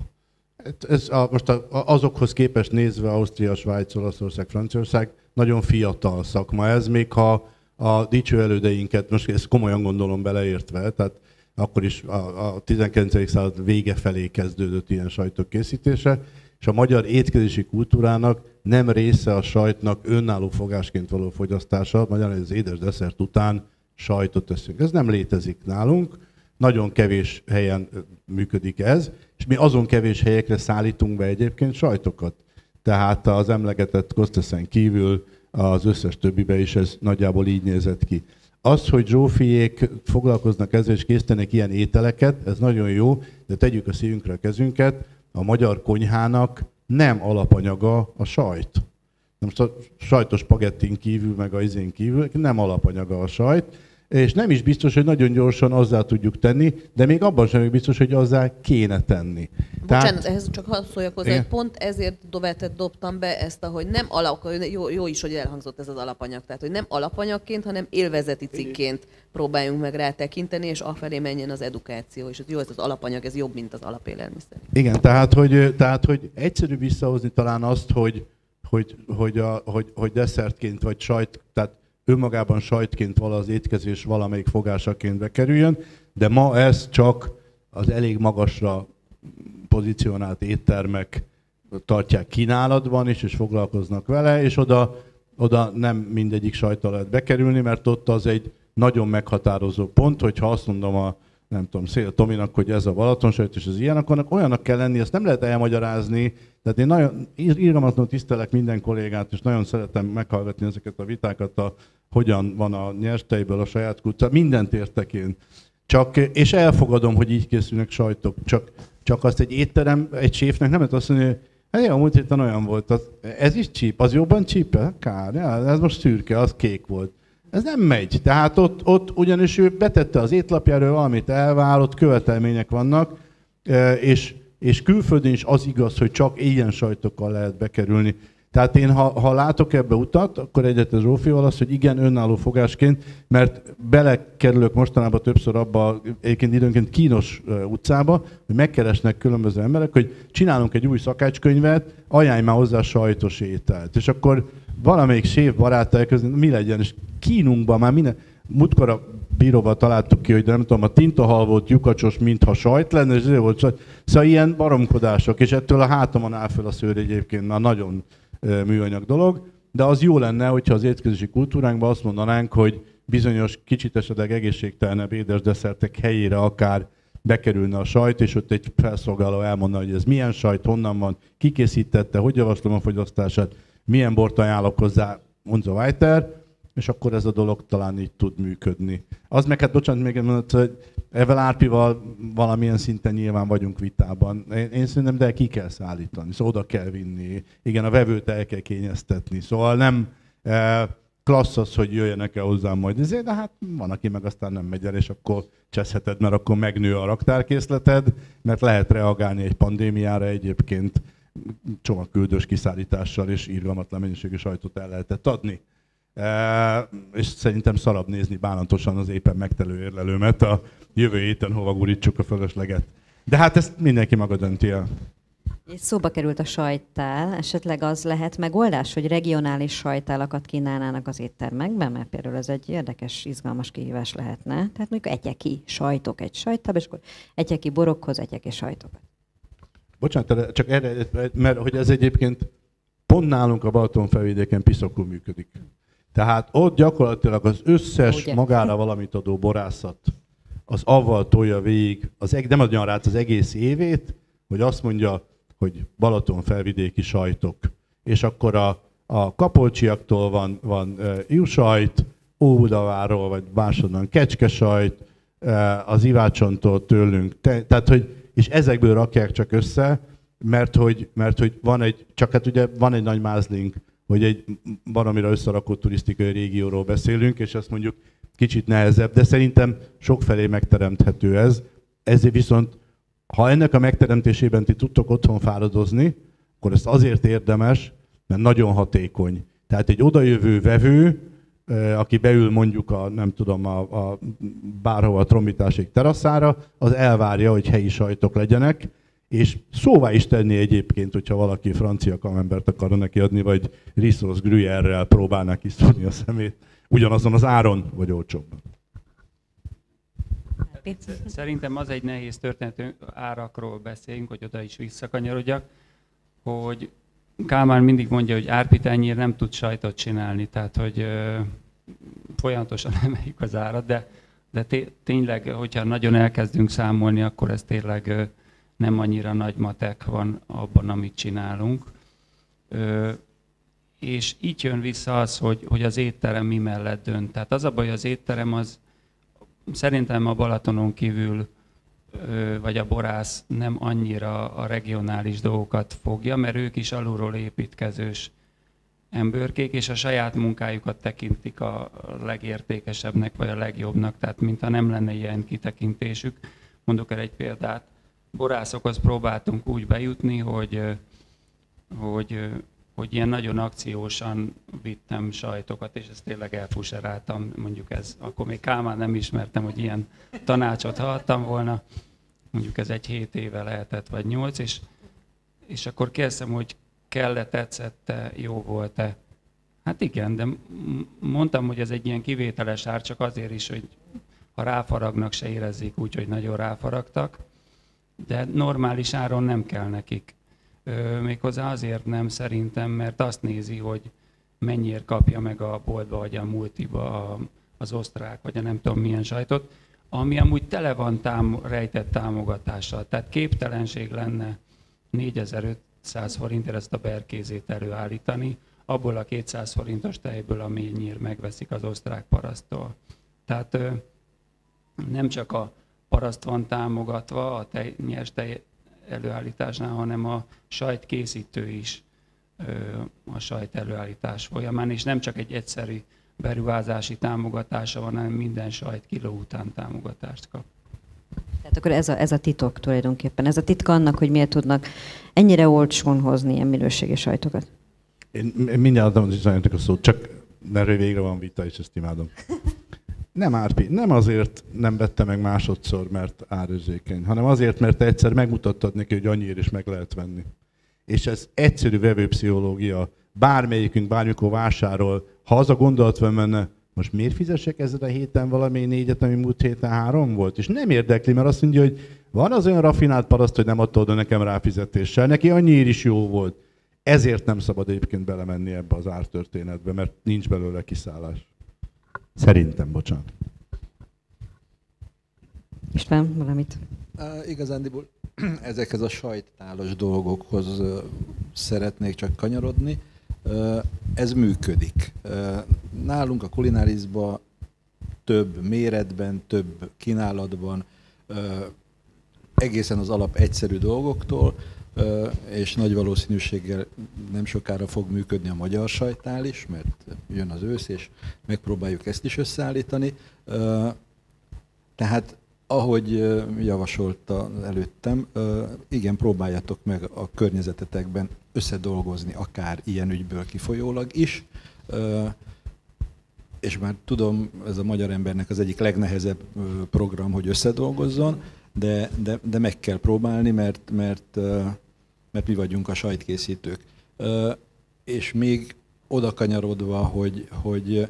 Ez a, most a, azokhoz képest nézve Ausztria, Svájc, Olaszország, Franciaország nagyon fiatal szakma ez, még ha a dicső elődeinket, most ezt komolyan gondolom beleértve, tehát akkor is a, a tizenkilencedik század vége felé kezdődött ilyen sajtok készítése, és a magyar étkezési kultúrának nem része a sajtnak önálló fogásként való fogyasztása, magyarán az édes desszert után sajtot teszünk. Ez nem létezik nálunk, nagyon kevés helyen működik ez, és mi azon kevés helyekre szállítunk be egyébként sajtokat. Tehát az emlegetett Kosteszen kívül az összes többibe is ez nagyjából így nézett ki. Az, hogy Zsófiék foglalkoznak ezzel és készítenek ilyen ételeket, ez nagyon jó, de tegyük a szívünkre a kezünket, a magyar konyhának nem alapanyaga a sajt. Most a sajtos spagettin kívül, meg a izén kívül nem alapanyaga a sajt, és nem is biztos, hogy nagyon gyorsan azzá tudjuk tenni, de még abban sem biztos, hogy azzá kéne tenni. Bocsánat, Tehát, ehhez csak hadd szóljak hozzá, hogy pont ezért dovetet dobtam be ezt, hogy nem alap, jó, jó is, hogy elhangzott ez az alapanyag, tehát hogy nem alapanyagként, hanem élvezeti cikként próbáljunk meg rá tekinteni, és afelé menjen az edukáció, és jó, ez az alapanyag, ez jobb, mint az alapélelmiszer. Igen, tehát hogy, tehát, hogy egyszerű visszahozni talán azt, hogy, hogy, hogy, a, hogy, hogy desszertként vagy sajt, tehát önmagában sajtként vala az étkezés valamelyik fogásaként bekerüljön, de ma ez csak az elég magasra pozícionált éttermek tartják kínálatban is, és foglalkoznak vele, és oda, oda nem mindegyik sajttal lehet bekerülni, mert ott az egy nagyon meghatározó pont, hogyha azt mondom a nem tudom, Szél Tominak, hogy ez a Balatonsajt, és ez ilyen, akkor olyannak kell lenni, ezt nem lehet elmagyarázni. Tehát én nagyon irgalmatlanul tisztelek minden kollégát, és nagyon szeretem meghallgatni ezeket a vitákat, a, hogyan van a nyerstejből a saját kultúra. Mindent értek én. Csak, és elfogadom, hogy így készülnek sajtok. Csak, csak azt egy étterem, egy séfnek nem lehet azt mondani, hogy hát jó, múlt héten olyan volt, az, ez is csíp, az jobban csípe? Kár, ja, ez most szürke, az kék volt. Ez nem megy. Tehát ott, ott ugyanis ő betette az étlapjára, valamit elvár, ott követelmények vannak, és, és külföldön is az igaz, hogy csak ilyen sajtokkal lehet bekerülni. Tehát én, ha, ha látok ebbe utat, akkor egyetlen Zsófival az, hogy igen, önálló fogásként, mert belekerülök mostanában többször abba, egyébként időnként kínos utcába, hogy megkeresnek különböző emberek, hogy csinálunk egy új szakácskönyvet, ajánlj már hozzá sajtos ételt. És akkor valamelyik séf barát elkezdi, mi legyen, és kínunkban már minden, múltkor a bíróval találtuk ki, hogy nem tudom, a tintahal volt lyukacsos, mintha sajt lenne, és ez volt sajt. Szóval ilyen baromkodások, és ettől a hátamon áll fel a szőr egyébként már nagyon műanyag dolog, de az jó lenne, hogyha az étkezési kultúránkban azt mondanánk, hogy bizonyos kicsit esetleg egészségtelenebb édes desszertek helyére akár bekerülne a sajt, és ott egy felszolgáló elmondaná, hogy ez milyen sajt, honnan van, ki készítette, hogy javaslom a fogyasztását, milyen bort ajánlok hozzá, und so weiter, és akkor ez a dolog talán így tud működni. Az meg, hát bocsánat, még mondott, hogy Evel Árpival valamilyen szinten nyilván vagyunk vitában. Én, én szerintem, de ki kell szállítani, szóval oda kell vinni. Igen, a vevőt el kell kényeztetni. Szóval nem eh, klassz az, hogy jöjjenek el hozzám majd ezért, de hát van, aki meg aztán nem megy el, és akkor cseszheted, mert akkor megnő a raktárkészleted, mert lehet reagálni egy pandémiára egyébként csomagküldős kiszállítással és irgalmatlan mennyiségű sajtot el lehetett adni. E, és szerintem szarabb nézni bánatosan az éppen megtelő érlelőmet a jövő héten, hova gurítsuk a fölösleget. De hát ezt mindenki maga dönti el. És szóba került a sajttál, esetleg az lehet megoldás, hogy regionális sajtálakat kínálnának az éttermekben, mert például ez egy érdekes, izgalmas kihívás lehetne. Tehát mondjuk egyeki sajtok egy sajttába, és akkor egyeki borokhoz egyeki sajtokat. Bocsánat, csak erre, mert hogy ez egyébként pont nálunk a Balatonfelvidéken piszokul működik. Tehát ott gyakorlatilag az összes Ugye? magára valamit adó borászat az avval tolja végig, az, nem adja rá az egész évét, hogy azt mondja, hogy Balatonfelvidéki sajtok. És akkor a, a Kapolcsiaktól van, van uh, juhsajt, Óbudavárról vagy másodban kecskesajt, uh, az Ivácsontól tőlünk. Te, tehát, hogy, és ezekből rakják csak össze, mert hogy, mert hogy van egy, csak hát ugye van egy nagy mázlink, hogy egy baromira összerakott turisztikai régióról beszélünk, és azt mondjuk kicsit nehezebb, de szerintem sokfelé megteremthető ez. Ezért viszont, ha ennek a megteremtésében ti tudtok otthon fáradozni, akkor ezt azért érdemes, mert nagyon hatékony. Tehát egy odajövő vevő, aki beül mondjuk a, nem tudom, a, a bárhova a trombitásig teraszára, az elvárja, hogy helyi sajtok legyenek, és szóvá is tenni egyébként, hogyha valaki francia camembert akarna neki adni, vagy rissos gruyère-rel próbálná kiszúrni a szemét, ugyanazon az áron, vagy olcsóbban. Szerintem az egy nehéz történet, árakról beszélünk, hogy oda is visszakanyarodjak, hogy Kálmán mindig mondja, hogy Árpit ennyire nem tud sajtot csinálni, tehát hogy ö, folyamatosan emeljük az árat, de, de té- tényleg, hogyha nagyon elkezdünk számolni, akkor ez tényleg ö, nem annyira nagy matek van abban, amit csinálunk. Ö, és így jön vissza az, hogy, hogy az étterem mi mellett dönt. Tehát az a baj, az étterem az szerintem a Balatonon kívül, ö, vagy a borász nem annyira a regionális dolgokat fogja, mert ők is alulról építkezős emberkék, és a saját munkájukat tekintik a legértékesebbnek, vagy a legjobbnak, tehát mintha nem lenne ilyen kitekintésük. Mondok el egy példát. Borászokhoz próbáltunk úgy bejutni, hogy, hogy, hogy ilyen nagyon akciósan vittem sajtokat, és ezt tényleg elfuseráltam, mondjuk ez, akkor még Kálmán nem ismertem, hogy ilyen tanácsot hallottam volna, mondjuk ez egy hét éve lehetett, vagy nyolc, és, és akkor kérdeztem, hogy kell-e, tetszette, jó volt-e. Hát igen, de mondtam, hogy ez egy ilyen kivételes ár, csak azért is, hogy ha ráfaragnak, se érezzék úgy, hogy nagyon ráfaragtak. De normális áron nem kell nekik. Ö, méghozzá azért nem szerintem, mert azt nézi, hogy mennyire kapja meg a boltba, vagy a multiba a, az osztrák, vagy a nem tudom milyen sajtot, ami amúgy tele van tám- rejtett támogatással. Tehát képtelenség lenne négyezer-ötszáz forintért ezt a berkézét előállítani, abból a kétszáz forintos tejből, amennyire megveszik az osztrák paraszttól. Tehát ö, nem csak a paraszt van támogatva a tej, nyers tej előállításnál, hanem a sajtkészítő is ö, a sajt előállítás folyamán, és nem csak egy egyszerű beruházási támogatása van, hanem minden sajt kiló után támogatást kap. Tehát akkor ez a, ez a titok tulajdonképpen. Ez a titka annak, hogy miért tudnak ennyire olcsón hozni ilyen minőségi sajtokat. Én mindjárt adom az Zsajantnak a szót, csak mert végre van vita, és ezt imádom. Nem Árpi, nem azért nem vette meg másodszor, mert árérzékeny, hanem azért, mert te egyszer megmutattad neki, hogy annyiért is meg lehet venni. És ez egyszerű vevőpszichológia. Bármelyikünk bármikor vásárol, ha az a gondolat van benne, most miért fizessek ezen a héten valami négyet, ami múlt héten három volt? És nem érdekli, mert azt mondja, hogy van az olyan raffinált paraszt, hogy nem adta oda nekem ráfizetéssel, neki annyiért is jó volt. Ezért nem szabad egyébként belemenni ebbe az ártörténetbe, mert nincs belőle kiszállás. Szerintem, bocsánat. István, valamit? Uh, igazándiból ezekhez a sajttálos dolgokhoz uh, szeretnék csak kanyarodni. Uh, ez működik. Uh, nálunk a kulinárizban több méretben, több kínálatban, uh, egészen az alap egyszerű dolgoktól, uh, és nagy valószínűséggel nem sokára fog működni a magyar sajttál is, mert jön az ősz, és megpróbáljuk ezt is összeállítani. Uh, tehát ahogy javasolta előttem, igen, próbáljatok meg a környezetetekben összedolgozni, akár ilyen ügyből kifolyólag is. És már tudom, ez a magyar embernek az egyik legnehezebb program, hogy összedolgozzon, de, de, de meg kell próbálni, mert, mert, mert mi vagyunk a sajtkészítők. És még oda kanyarodva, hogy, hogy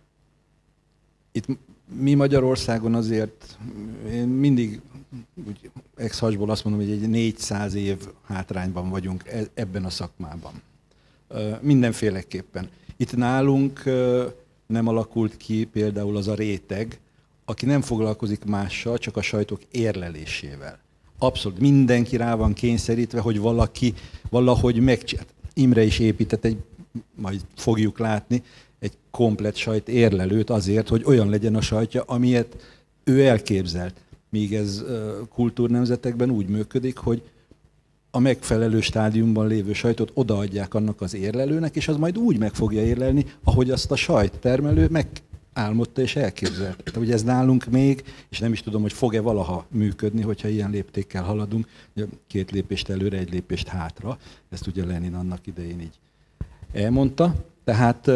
itt mi Magyarországon azért, én mindig úgy ex-hasból azt mondom, hogy egy négyszáz év hátrányban vagyunk ebben a szakmában. Mindenféleképpen. Itt nálunk nem alakult ki például az a réteg, aki nem foglalkozik mással, csak a sajtok érlelésével. Abszolút mindenki rá van kényszerítve, hogy valaki valahogy megcsinál. Imre is épített egy, majd fogjuk látni, egy komplett sajt érlelőt azért, hogy olyan legyen a sajtja, amilyet ő elképzelt. Míg ez kultúrnemzetekben úgy működik, hogy a megfelelő stádiumban lévő sajtot odaadják annak az érlelőnek, és az majd úgy meg fogja érlelni, ahogy azt a sajttermelő megálmodta és elképzelte. Tehát ugye ez nálunk még, és nem is tudom, hogy fog-e valaha működni, hogyha ilyen léptékkel haladunk, két lépést előre, egy lépést hátra. Ezt ugye Lenin annak idején így elmondta. Tehát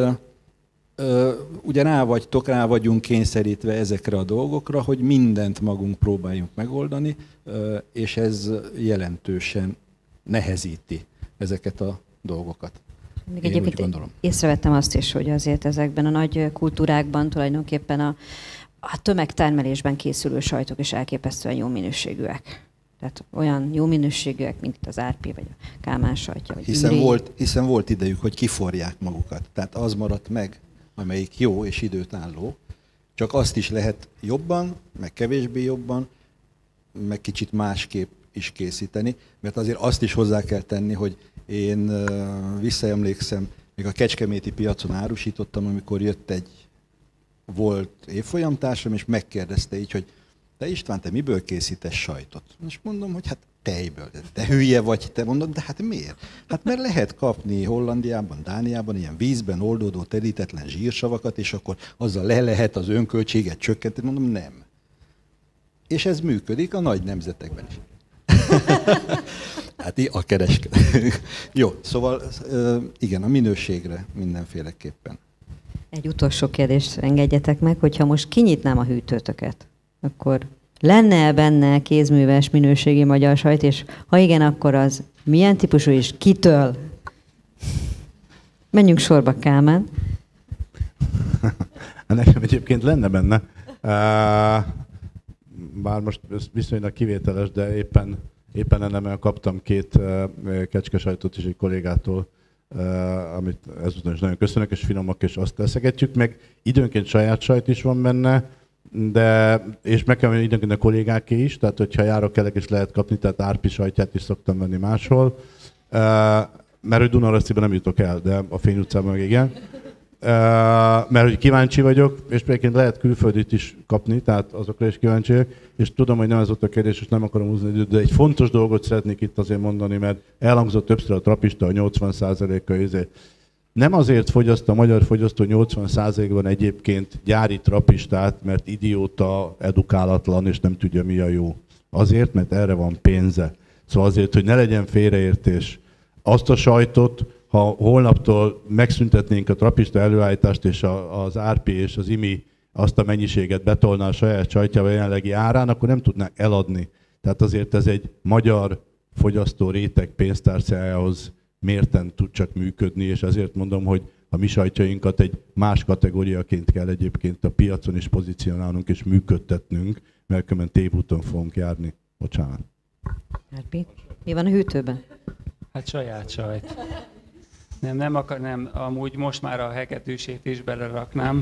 Uh, ugye rá vagytok, rá vagyunk kényszerítve ezekre a dolgokra, hogy mindent magunk próbáljunk megoldani, uh, és ez jelentősen nehezíti ezeket a dolgokat. Még Én egyébként úgy gondolom. Észrevettem azt is, hogy azért ezekben a nagy kultúrákban tulajdonképpen a, a tömegtermelésben készülő sajtok is elképesztően jó minőségűek. Tehát olyan jó minőségűek, mint itt az Árpi, vagy a Kálmán sajtja, vagy hiszen Ürei. volt, hiszen volt idejük, hogy kiforják magukat. Tehát az maradt meg, amelyik jó és időtálló, csak azt is lehet jobban, meg kevésbé jobban, meg kicsit másképp is készíteni, mert azért azt is hozzá kell tenni, hogy én visszaemlékszem, még a kecskeméti piacon árusítottam, amikor jött egy volt évfolyamtársam, és megkérdezte így, hogy te István, te miből készítesz sajtot? És mondom, hogy hát tejből. Te hülye vagy, te mondod, de hát miért? Hát mert lehet kapni Hollandiában, Dániában ilyen vízben oldódó telítetlen zsírsavakat, és akkor azzal le lehet az önköltséget csökkenteni. Mondom, nem. És ez működik a nagy nemzetekben is. Hát a kereskedő. Jó, szóval igen, a minőségre mindenféleképpen. Egy utolsó kérdést engedjetek meg, hogyha most kinyitnám a hűtőtöket, akkor lenne benne kézműves minőségi magyar sajt, és ha igen, akkor az milyen típusú és kitől? Menjünk sorba, Kálmán. Nekem egyébként lenne benne. Bár most viszonylag kivételes, de éppen, éppen ennemel kaptam két kecskesajtot is egy kollégától, amit ezután is nagyon köszönök, és finomak, és azt leszegetjük meg. Időnként saját sajt is van benne, de, és meg kell menni időnként a kollégáké is, tehát hogyha járok elek is lehet kapni, tehát Árpi sajtját is szoktam venni máshol. Mert hogy Dunarasztiban nem jutok el, de a Fény utcában meg igen. Mert hogy kíváncsi vagyok, és egyébként lehet külföldit is kapni, tehát azokra is kíváncsi vagyok, és tudom, hogy nem ez ott a kérdés, és nem akarom húzni időt, de egy fontos dolgot szeretnék itt azért mondani, mert elhangzott többször a trapista, a nyolcvan százaléka izé. Nem azért fogyaszt a magyar fogyasztó nyolcvan százalékban egyébként gyári trapistát, mert idióta, edukálatlan, és nem tudja, mi a jó. Azért, mert erre van pénze. Szóval azért, hogy ne legyen félreértés. Azt a sajtot, ha holnaptól megszüntetnénk a trapista előállítást, és a, az Árpi és az Imi azt a mennyiséget betolna a saját sajtjával jelenlegi árán, akkor nem tudnák eladni. Tehát azért ez egy magyar fogyasztó réteg pénztárcájához mérten tud csak működni, és ezért mondom, hogy a mi sajtjainkat egy más kategóriaként kell egyébként a piacon is pozícionálnunk és működtetnünk, mert különben tévúton fogunk járni. Bocsánat. Árpi, mi van a hűtőben? Hát saját sajt. Nem, nem akar, nem, amúgy most már a hegedűsét is beleraknám.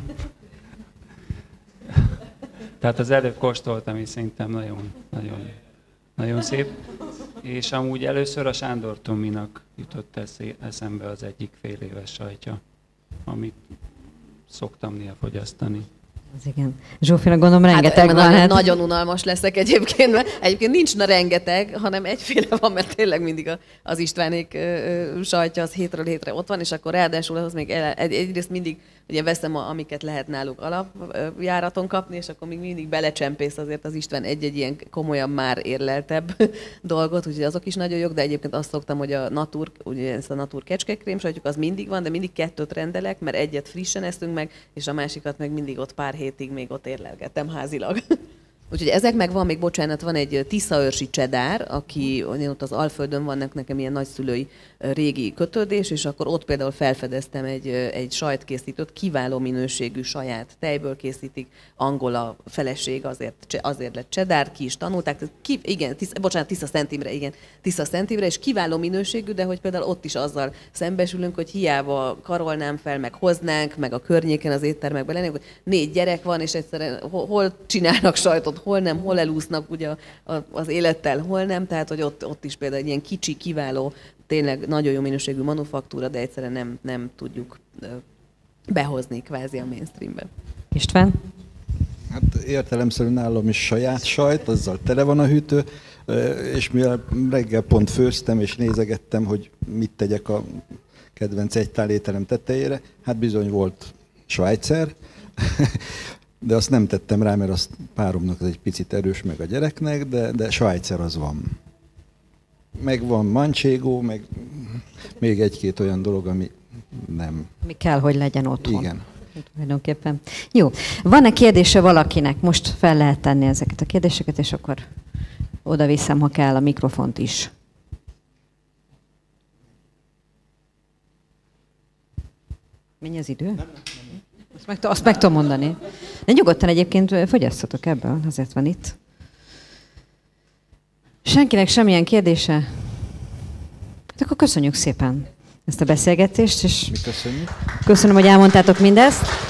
Tehát az előbb kóstoltam, és szerintem nagyon, nagyon, nagyon szép. És amúgy először a Sándor Tominak jutott eszembe az egyik fél éves sajtja, amit szoktam néha fogyasztani. Az igen. Zsófina, gondolom rengeteg hát, van. Nagyon, Hát. nagyon unalmas leszek egyébként, mert egyébként nincs na rengeteg, hanem egyféle van, mert tényleg mindig a, az Istvánék ö, ö, sajtja az hétről hétre ott van, és akkor ráadásul ahhoz még el, egy, egyrészt mindig ugye veszem, a, amiket lehet náluk alapjáraton kapni, és akkor még mindig belecsempész azért az István egy-egy ilyen komolyan már érleltebb dolgot, úgyhogy azok is nagyon jók, de egyébként azt szoktam, hogy a Natur, ugye ezt a Natur kecskekrém sajtjuk, az mindig van, de mindig kettőt rendelek, mert egyet frissen eszünk meg, és a másikat meg mindig ott pár hétig még ott érlelgettem házilag. Úgyhogy ezek meg van még, bocsánat, van egy tiszaőrsi csedár, aki ott az Alföldön vannak nekem ilyen nagyszülői régi kötődés, és akkor ott például felfedeztem egy, egy sajtkészítőt, kiváló minőségű saját tejből készítik, angol a feleség, azért, azért lett csedár, ki is tanulták, ki, igen, tisz, bocsánat, Tisza Szent Imre, igen, Tisza Szent Imre, és kiváló minőségű, de hogy például ott is azzal szembesülünk, hogy hiába karolnám fel, meg hoznánk, meg a környéken az éttermekben lennénk, hogy négy gyerek van, és egyszerűen hol csinálnak sajtot, hol nem, hol elúsznak ugye az élettel, hol nem, tehát hogy ott, ott is például egy ilyen kicsi, kiváló, tényleg nagyon jó minőségű manufaktúra, de egyszerűen nem, nem tudjuk behozni kvázi a mainstreambe. István? Hát értelemszerűen nálam is saját sajt, azzal tele van a hűtő, és mivel reggel pont főztem, és nézegettem, hogy mit tegyek a kedvenc egytál ételem tetejére, hát bizony volt Svájcer, de azt nem tettem rá, mert azt páromnak az egy picit erős, meg a gyereknek, de, de Svájcer az van. Meg van manchego, meg még egy-két olyan dolog, ami nem. Mi kell, hogy legyen otthon. Igen. Tulajdonképpen. Jó. Van-e kérdése valakinek? Most fel lehet tenni ezeket a kérdéseket, és akkor oda viszem, ha kell, a mikrofont is. Mennyi az idő? Nem, nem, nem. Azt meg, azt meg tudom mondani. De nyugodtan egyébként fogyasszatok ebből, azért van itt. Senkinek semmilyen kérdése? Hát akkor köszönjük szépen ezt a beszélgetést, és Mi köszönjük. köszönöm, hogy elmondtátok mindezt.